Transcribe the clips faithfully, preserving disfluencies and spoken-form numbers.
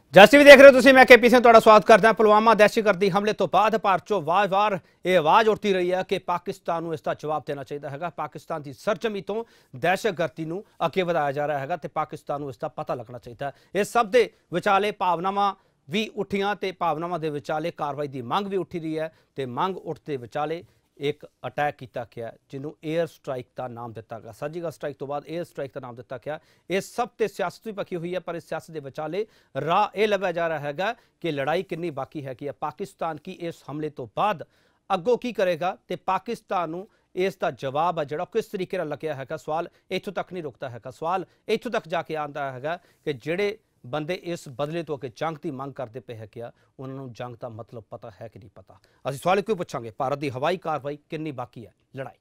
जस टीवी देख रहे हो तुम, मैं के पी सिंह तुहाडा स्वागत करदा। पुलवामा दहशतगर्दी हमले तो बाद भारत चो वार वार ये आवाज़ उठती रही है कि पाकिस्तान को इसका जवाब देना चाहिए है। पाकिस्तान की सरजमी तो दहशतगर्दी को अगे बढ़ाया जा रहा है तो पाकिस्तान को इसका पता लगना चाहिए। इस सब के विचाले भावनावां भी उठियां तो भावनावां के विचाले कार्रवाई की मंग भी उठी रही है तो मंग उठते विचाले एक अटैक किया गया जिन्हों एयर स्ट्राइक का नाम दिता गया। सर्जिकल स्ट्राइक तो बाद एयर स्ट्राइक का नाम दिता गया। इस सब ते सियासत भी पकी हुई है, पर इस सियासत के विचाले राह यह लभ्या जा रहा है कि लड़ाई कितनी बाकी है कि पाकिस्तान की इस हमले तो बाद अगों की करेगा तो पाकिस्तान को इसका जवाब है जो किस तरीके लग्या है। सवाल इत्थों तक नहीं रुकता है, सवाल इत्थों तक जाके आता है कि जेड़े बंदे इस बदले तो अगे जंग की मंग करते पे है क्या उन्होंने जंग का मतलब पता है कि नहीं पता। असं सवाल क्यों पूछांगे, भारत की हवाई कार्रवाई कितनी बाकी है लड़ाई।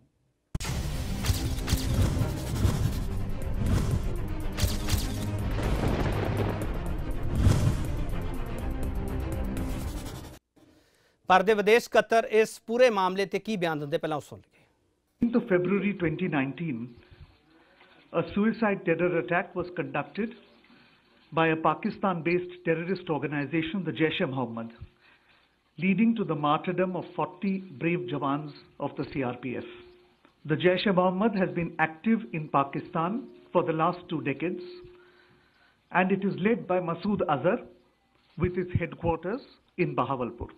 भारत के विदेश कतर इस पूरे मामले ते की बयान देंगे, पहला सुन लीजिए। of February twenty nineteen, a suicide terror attack was conducted by a Pakistan-based terrorist organization, the Jaish-e-Mohammed, leading to the martyrdom of forty brave Jawans of the C R P F. The Jaish-e-Mohammed has been active in Pakistan for the last two decades, and it is led by Masood Azhar with its headquarters in Bahawalpur.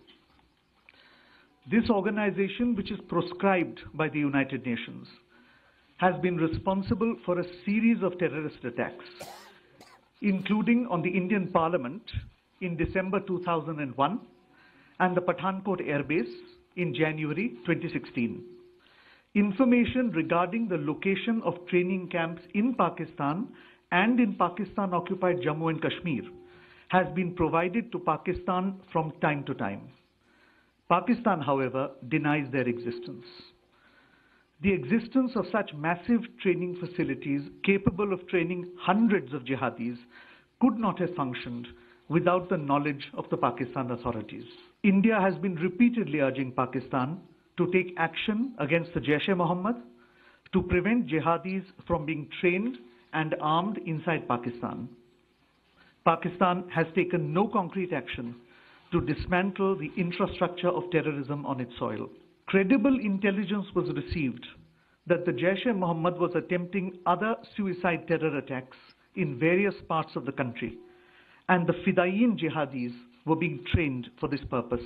This organization, which is proscribed by the United Nations, has been responsible for a series of terrorist attacks, including on the Indian Parliament in December two thousand one and the Pathankot Air Base in January twenty sixteen. Information regarding the location of training camps in Pakistan and in Pakistan-occupied Jammu and Kashmir has been provided to Pakistan from time to time. Pakistan, however, denies their existence. The existence of such massive training facilities capable of training hundreds of jihadis could not have functioned without the knowledge of the Pakistan authorities. India has been repeatedly urging Pakistan to take action against the Jaish-e-Mohammed to prevent jihadis from being trained and armed inside Pakistan. Pakistan has taken no concrete action to dismantle the infrastructure of terrorism on its soil. Credible intelligence was received that the Jaish-e-Mohammed was attempting other suicide terror attacks in various parts of the country, and the Fidaiyin jihadis were being trained for this purpose.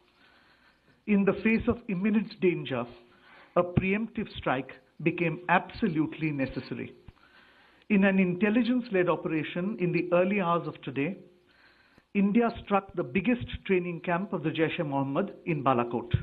In the face of imminent danger, a preemptive strike became absolutely necessary. In an intelligence-led operation in the early hours of today, India struck the biggest training camp of the Jaish-e-Mohammed in Balakot.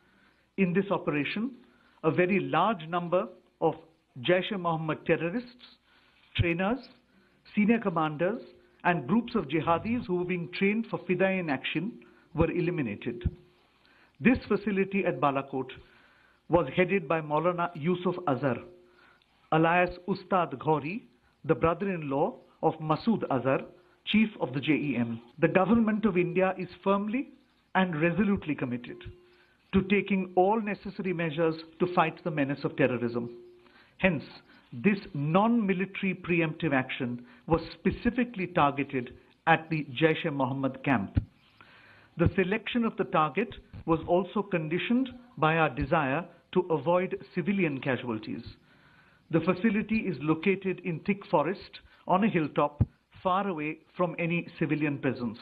In this operation, a very large number of Jaish-e-Mohammed terrorists, trainers, senior commanders, and groups of jihadis who were being trained for Fidaiyin action were eliminated. This facility at Balakot was headed by Maulana Yusuf Azhar, alias Ustad Ghori, the brother-in-law of Masood Azhar, Chief of the J E M. The government of India is firmly and resolutely committed to taking all necessary measures to fight the menace of terrorism. Hence, this non-military preemptive action was specifically targeted at the Jaish-e-Mohammed camp. The selection of the target was also conditioned by our desire to avoid civilian casualties. The facility is located in thick forest on a hilltop far away from any civilian presence.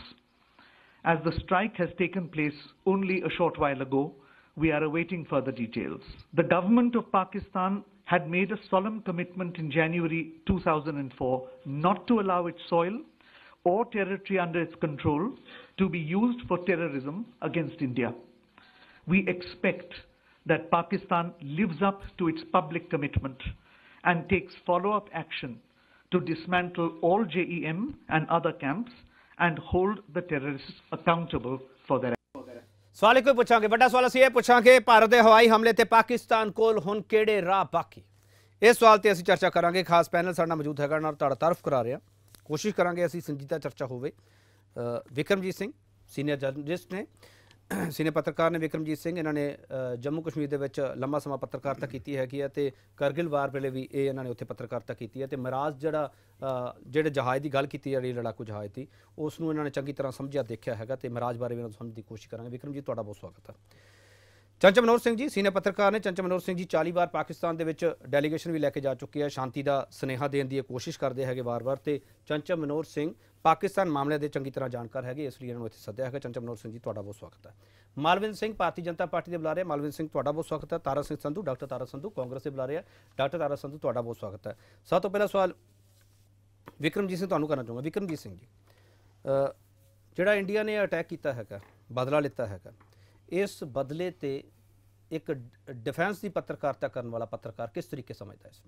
As the strike has taken place only a short while ago, we are awaiting further details. The government of Pakistan had made a solemn commitment in January two thousand four not to allow its soil or territory under its control to be used for terrorism against India. We expect that Pakistan lives up to its public commitment and takes follow-up action to dismantle all J E M and other camps and hold the terrorists accountable for their actions. सवाल कोई पूछांगे, बड़ा सवाल असीं पूछांगे भारत के हवाई हमले ते पाकिस्तान कोल हुण किहड़े राह बाकी। इस सवाल ते असीं चर्चा करांगे। खास पैनल साडा मौजूद हैगा, नाल तुहाडा तारफ करा रहे हां। कोशिश करांगे असीं संजीदा चर्चा होवे। विक्रमजीत सिंह सीनियर जर्नलिस्ट ने ਸੀਨੀਅਰ ਪੱਤਰਕਾਰ ਨੇ ਵਿਕਰਮਜੀਤ ਸਿੰਘ। ਇਹਨਾਂ ਨੇ ਅ, ਜੰਮੂ ਕਸ਼ਮੀਰ ਦੇ ਵਿੱਚ ਲੰਮਾ ਸਮਾਂ ਪੱਤਰਕਾਰਤਾ ਕੀਤੀ ਹੈਗੀ ਹੈ ਤੇ ਕਰਗਿਲ ਵਾਰ ਵੇਲੇ ਵੀ ਇਹ ਇਹਨਾਂ ਨੇ ਉੱਥੇ ਪੱਤਰਕਾਰਤਾ ਕੀਤੀ ਹੈ ਤੇ ਮਿਰਾਜ ਜਿਹੜਾ ਅ, ਜਿਹੜੇ ਜਹਾਜ਼ ਦੀ ਗੱਲ ਕੀਤੀ ਜਾ ਰਹੀ ਲੜਾਕੂ ਜਹਾਜ਼ ਦੀ, ਉਸ ਨੂੰ ਇਹਨਾਂ ਨੇ ਚੰਗੀ ਤਰ੍ਹਾਂ ਸਮਝਿਆ ਦੇਖਿਆ ਹੈਗਾ ਤੇ ਮਿਰਾਜ ਬਾਰੇ ਵੀ ਇਹਨਾਂ ਨੂੰ ਸਮਝਣ ਦੀ ਕੋਸ਼ਿਸ਼ ਕਰਾਂਗੇ। ਵਿਕਰਮਜੀਤ, ਤੁਹਾਡਾ ਬਹੁਤ ਸਵਾਗਤ ਹੈ। ਚੰਚਲ ਮਨੋਹਰ ਸਿੰਘ ਜੀ ਸੀਨੀਅਰ ਪੱਤਰਕਾਰ ਨੇ। ਚੰਚਲ ਮਨੋਹਰ ਸਿੰਘ ਜੀ ਚਾਲੀ ਵਾਰ ਪਾਕਿਸਤਾਨ ਦੇ ਵਿੱਚ ਡੈਲੀਗੇਸ਼ਨ ਵੀ ਲੈ ਕੇ ਜਾ ਚੁੱਕੇ ਆ, ਸ਼ਾਂਤੀ ਦਾ ਸੁਨੇਹਾ ਦੇਣ ਦੀ ਇਹ ਕੋਸ਼ਿਸ਼ ਕਰਦੇ ਹੈਗੇ ਵਾਰ-ਵਾਰ ਤੇ ਚੰਚਲ ਮਨੋਹਰ ਸਿੰਘ ਪਾਕਿਸਤਾਨ ਮਾਮਲੇ ਦੇ ਚੰਗੀ ਤਰ੍ਹਾਂ ਜਾਣਕਾਰ ਹੈਗੇ, ਇਸ ਲਈ ਇਹਨਾਂ ਨੂੰ ਇੱਥੇ ਸੱਦਿਆ ਹੈਗਾ। ਚੰਚਲ ਮਨੋਹਰ ਸਿੰਘ ਜੀ, ਤੁਹਾਡਾ ਬਹੁਤ ਸਵਾਗਤ ਹੈ। ਮਾਲਵਿੰਦਰ ਸਿੰਘ ਭਾਰਤੀ ਜਨਤਾ ਪਾਰਟੀ ਦੇ ਬੁਲਾਰੇ, ਮਾਲਵਿੰਦਰ ਸਿੰਘ ਤੁਹਾਡਾ ਬਹੁਤ ਸਵਾਗਤ ਹੈ। ਤਾਰਾ ਸਿੰਘ ਸੰਧੂ, ਡਾਕਟਰ ਤਾਰਾ ਸੰਧੂ ਕਾਂਗਰਸ ਦੇ ਬੁਲਾਰੇ ਆ, ਡਾਕਟਰ ਤਾਰਾ ਸੰਧੂ ਤੁਹਾਡਾ ਬਹੁਤ ਸਵਾਗਤ ਹੈ। ਸਭ ਤੋਂ ਪਹਿਲਾ ਸਵਾਲ ਵਿਕਰਮਜੀਤ ਸਿੰਘ ਤੁਹਾਨੂੰ ਕਰਨਾ ਚਾਹੂੰਗਾ। ਵਿਕਰਮਜੀਤ ਸਿੰਘ ਜੀ, ਅ, ਜਿਹੜਾ ਇੰਡੀਆ ਨੇ ਅਟੈਕ ਕੀਤਾ ਹੈਗਾ, ਬਦਲਾ ਲਿੱਤਾ ਹੈਗਾ, ਇਸ ਬਦਲੇ ਤੇ ਇੱਕ ਡਿਫੈਂਸ ਦੀ ਪੱਤਰਕਾਰਤਾ ਕਰਨ ਵਾਲਾ ਪੱਤਰਕਾਰ ਕਿਸ ਤਰੀਕੇ ਸਮਝਦਾ ਇਸ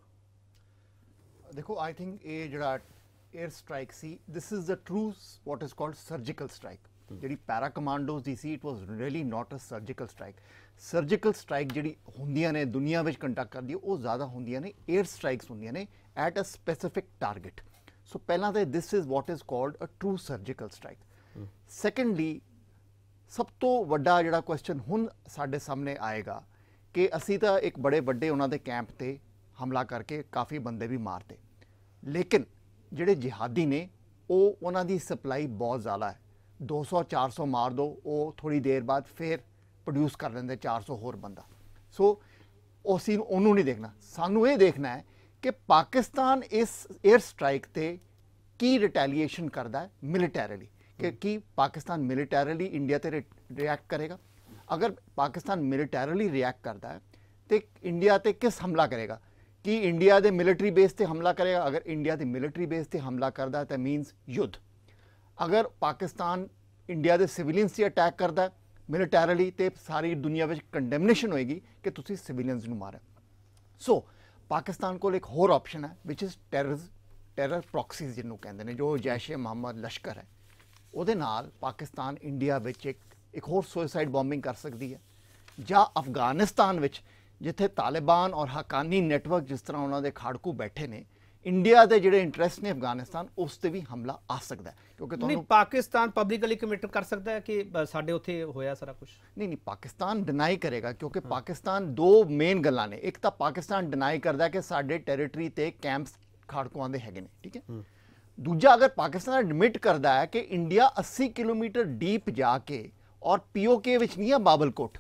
ਨੂੰ? ਦੇਖੋ, ਆਈ ਥਿੰਕ ਇਹ ਜਿਹੜਾ 에ਅਰ ਸਟ੍ਰਾਈਕ ਸੀ, this is the true what is called surgical strike. ਜਿਹੜੀ ਪੈਰਾ ਕਮਾਂਡੋਜ਼ ਦੀ ਸੀ, it was really not a surgical strike. Surgical strike ਜਿਹੜੀ ਹੁੰਦੀਆਂ ਨੇ ਦੁਨੀਆ ਵਿੱਚ ਕੰਡਕਟ ਕਰਦੀ, ਉਹ ਜ਼ਿਆਦਾ ਹੁੰਦੀਆਂ ਨੇ 에ਅਰ ਸਟ੍ਰਾਈਕਸ ਹੁੰਦੀਆਂ ਨੇ at a specific target. So ਪਹਿਲਾਂ ਤਾਂ this is what is called a true surgical strike. Secondly, ਸਭ ਤੋਂ ਵੱਡਾ ਜਿਹੜਾ ਕੁਐਸਚਨ ਹੁਣ ਸਾਡੇ ਸਾਹਮਣੇ ਆਏਗਾ ਕਿ ਅਸੀਂ ਤਾਂ ਇੱਕ ਬੜੇ ਵੱਡੇ ਉਹਨਾਂ ਦੇ ਕੈਂਪ ਤੇ ਹਮਲਾ ਕਰਕੇ ਕਾਫੀ ਬੰਦੇ ਵੀ ਮਾਰਤੇ, ਲੇਕਿਨ ਜਿਹੜੇ ਜਿਹਾਦੀ ਨੇ ਉਹ ਉਹਨਾਂ ਦੀ ਸਪਲਾਈ ਬਹੁਤ ਜ਼ਿਆਦਾ ਹੈ। ਦੋ ਸੌ ਚਾਰ ਸੌ ਮਾਰ ਦੋ, ਉਹ ਥੋੜ੍ਹੀ ਦੇਰ ਬਾਅਦ ਫਿਰ ਪ੍ਰੋਡਿਊਸ ਕਰ ਲੈਂਦੇ ਚਾਰ ਸੌ ਹੋਰ ਬੰਦਾ। ਸੋ ਅਸੀਂ ਉਹਨੂੰ ਨਹੀਂ ਦੇਖਣਾ, ਸਾਨੂੰ ਇਹ ਦੇਖਣਾ ਹੈ ਕਿ ਪਾਕਿਸਤਾਨ ਇਸ 에ਅਰ ਸਟ੍ਰਾਈਕ ਤੇ ਕੀ ਰਿਟੈਲੀਏਸ਼ਨ ਕਰਦਾ ਹੈ ਮਿਲੀਟੈਰੀਲੀ, ਕਿ ਕੀ ਪਾਕਿਸਤਾਨ ਮਿਲੀਟੈਰੀਲੀ ਇੰਡੀਆ ਤੇ ਰਿਐਕਟ ਕਰੇਗਾ। ਅਗਰ ਪਾਕਿਸਤਾਨ ਮਿਲੀਟੈਰੀਲੀ ਰਿਐਕਟ ਕਰਦਾ ਹੈ ਤੇ ਇੰਡੀਆ ਤੇ ਕਿਸ ਹਮਲਾ ਕਰੇਗਾ? ਕਿ ਇੰਡੀਆ ਦੇ ਮਿਲਟਰੀ ਬੇਸ ਤੇ ਹਮਲਾ ਕਰੇਗਾ? ਅਗਰ ਇੰਡੀਆ ਦੇ ਮਿਲਟਰੀ ਬੇਸ ਤੇ ਹਮਲਾ ਕਰਦਾ ਤਾਂ ਮੀਨਸ ਯੁੱਧ। ਅਗਰ ਪਾਕਿਸਤਾਨ ਇੰਡੀਆ ਦੇ ਸਿਵਿਲੀਅਨਸ 'ਤੇ ਅਟੈਕ ਕਰਦਾ ਮਿਲੀਟੈਰੀਲੀ ਤੇ ਸਾਰੀ ਦੁਨੀਆ ਵਿੱਚ ਕੰਡੈਮਨੇਸ਼ਨ ਹੋਏਗੀ ਕਿ ਤੁਸੀਂ ਸਿਵਿਲੀਅਨਸ ਨੂੰ ਮਾਰਿਆ। ਸੋ ਪਾਕਿਸਤਾਨ ਕੋਲ ਇੱਕ ਹੋਰ ਆਪਸ਼ਨ ਹੈ which is terror terror proxies ਜਿਹਨੂੰ ਕਹਿੰਦੇ ਨੇ, ਜੋ ਜੈਸ਼-ਏ ਮੁਹੰਮਦ ਲਸ਼ਕਰ ਹੈ। ਉਹਦੇ ਨਾਲ ਪਾਕਿਸਤਾਨ ਇੰਡੀਆ ਵਿੱਚ ਇੱਕ ਇੱਕ ਹੋਰ ਸੁਸਾਈਡ ਬੋmbਿੰਗ ਕਰ ਸਕਦੀ ਹੈ, ਜਾਂ ਅਫਗਾਨਿਸਤਾਨ ਵਿੱਚ ਜਿੱਥੇ ਤਾਲਿਬਾਨ ਔਰ ਹਕਾਨੀ ਨੈਟਵਰਕ ਜਿਸ ਤਰ੍ਹਾਂ ਉਹਨਾਂ ਦੇ ਖਾੜਕੂ ਬੈਠੇ ਨੇ, ਇੰਡੀਆ ਦੇ ਜਿਹੜੇ ਇੰਟਰਸਟ ਨੇ ਅਫਗਾਨਿਸਤਾਨ, ਉਸ ਤੇ ਵੀ ਹਮਲਾ ਆ ਸਕਦਾ ਹੈ। ਕਿਉਂਕਿ ਤੁਹਾਨੂੰ ਪਾਕਿਸਤਾਨ ਪਬਲਿਕਲੀ ਕਮਿਟ ਕਰ ਸਕਦਾ ਹੈ ਕਿ ਸਾਡੇ ਉੱਥੇ ਹੋਇਆ ਸਾਰਾ ਕੁਝ? ਨਹੀਂ ਨਹੀਂ, ਪਾਕਿਸਤਾਨ ਡਿਨਾਈ ਕਰੇਗਾ, ਕਿਉਂਕਿ ਪਾਕਿਸਤਾਨ ਦੋ ਮੇਨ ਗੱਲਾਂ ਨੇ। ਇੱਕ ਤਾਂ ਪਾਕਿਸਤਾਨ ਡਿਨਾਈ ਕਰਦਾ ਕਿ ਸਾਡੇ ਟੈਰੀਟਰੀ ਤੇ ਕੈਂਪਸ ਖਾੜਕੂਆਂ ਦੇ ਹੈਗੇ ਨੇ, ਠੀਕ ਹੈ। ਦੂਜਾ, ਅਗਰ ਪਾਕਿਸਤਾਨ ਐਡਮਿਟ ਕਰਦਾ ਹੈ ਕਿ ਇੰਡੀਆ अस्सी ਕਿਲੋਮੀਟਰ ਡੀਪ ਜਾ ਕੇ, ਔਰ ਪੀਓਕੇ ਵਿੱਚ ਨਹੀਂ ਹੈ ਬਾਬਲਕੋਟ,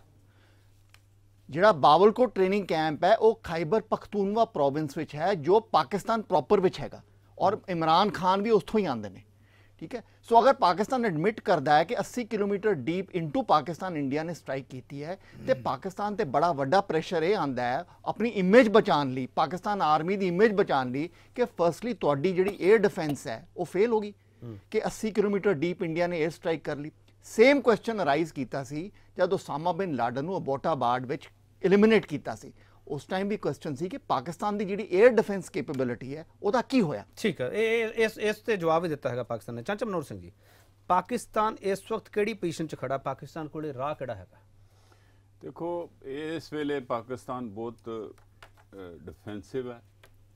ਜਿਹੜਾ ਬਾਬਲਕੋਟ ਟ੍ਰੇਨਿੰਗ ਕੈਂਪ ਹੈ ਉਹ ਖਾਈਬਰ ਪਖਤੂਨਵਾ ਪ੍ਰੋਵਿੰਸ ਵਿੱਚ ਹੈ, ਜੋ ਪਾਕਿਸਤਾਨ ਪ੍ਰੋਪਰ ਵਿੱਚ ਹੈਗਾ, ਔਰ ਇਮਰਾਨ ਖਾਨ ਵੀ ਉੱਥੋਂ ਹੀ ਆਉਂਦੇ ਨੇ, ਠੀਕ ਹੈ। ਸੋ ਅਗਰ ਪਾਕਿਸਤਾਨ ਐਡਮਿਟ ਕਰਦਾ ਹੈ ਕਿ अस्सी kilometre deep into Pakistan India ਨੇ ਸਟ੍ਰਾਈਕ ਕੀਤੀ ਹੈ, ਤੇ ਪਾਕਿਸਤਾਨ ਤੇ ਬੜਾ ਵੱਡਾ ਪ੍ਰੈਸ਼ਰ ਇਹ ਆਉਂਦਾ ਹੈ ਆਪਣੀ ਇਮੇਜ ਬਚਾਉਣ ਲਈ, ਪਾਕਿਸਤਾਨ ਆਰਮੀ ਦੀ ਇਮੇਜ ਬਚਾਉਣ ਲਈ, ਕਿ ਫਰਸਟਲੀ ਤੁਹਾਡੀ ਜਿਹੜੀ 에ਅਰ ਡਿਫੈਂਸ ਹੈ ਉਹ ਫੇਲ ਹੋ ਗਈ ਕਿ अस्सी ਕਿਲੋਮੀਟਰ ਡੀਪ ਇੰਡੀਆ ਨੇ 에ਅਰ ਸਟ੍ਰਾਈਕ ਕਰ ਲਈ। ਸੇਮ ਕੁਐਸਚਨ ਅਰਾਈਜ਼ ਕੀਤਾ ਸੀ ਜਦ ਉਸਾਮਾ ਬਿਨ ਲਾਡਨ ਨੂੰ ਅਬੋਟਾਬਾਦ ਵਿੱਚ ਐਲੀਮੀਨੇਟ ਕੀਤਾ ਸੀ। ਉਸ ਟਾਈਮ ਵੀ ਕੁਐਸਚਨ ਸੀ ਕਿ ਪਾਕਿਸਤਾਨ ਦੀ ਜਿਹੜੀ 에ਅਰ ਡਿਫੈਂਸ ਕੈਪੇਬਿਲਿਟੀ ਹੈ ਉਹਦਾ ਕੀ ਹੋਇਆ। ਠੀਕ ਹੈ, ਇਹ ਇਸ ਇਸ ਤੇ ਜਵਾਬ ਵੀ ਦਿੱਤਾ ਹੈਗਾ ਪਾਕਿਸਤਾਨ ਨੇ। ਚੰਚਲ ਮਨੋਹਰ ਸਿੰਘ ਜੀ, ਪਾਕਿਸਤਾਨ ਇਸ ਵਕਤ ਕਿਹੜੀ ਪੋਜੀਸ਼ਨ 'ਚ ਖੜਾ? ਪਾਕਿਸਤਾਨ ਕੋਲੇ ਰਾਹ ਕਿਹੜਾ ਹੈਗਾ? ਦੇਖੋ, ਇਸ ਵੇਲੇ ਪਾਕਿਸਤਾਨ ਬਹੁਤ ਡਿਫੈਂਸਿਵ ਹੈ,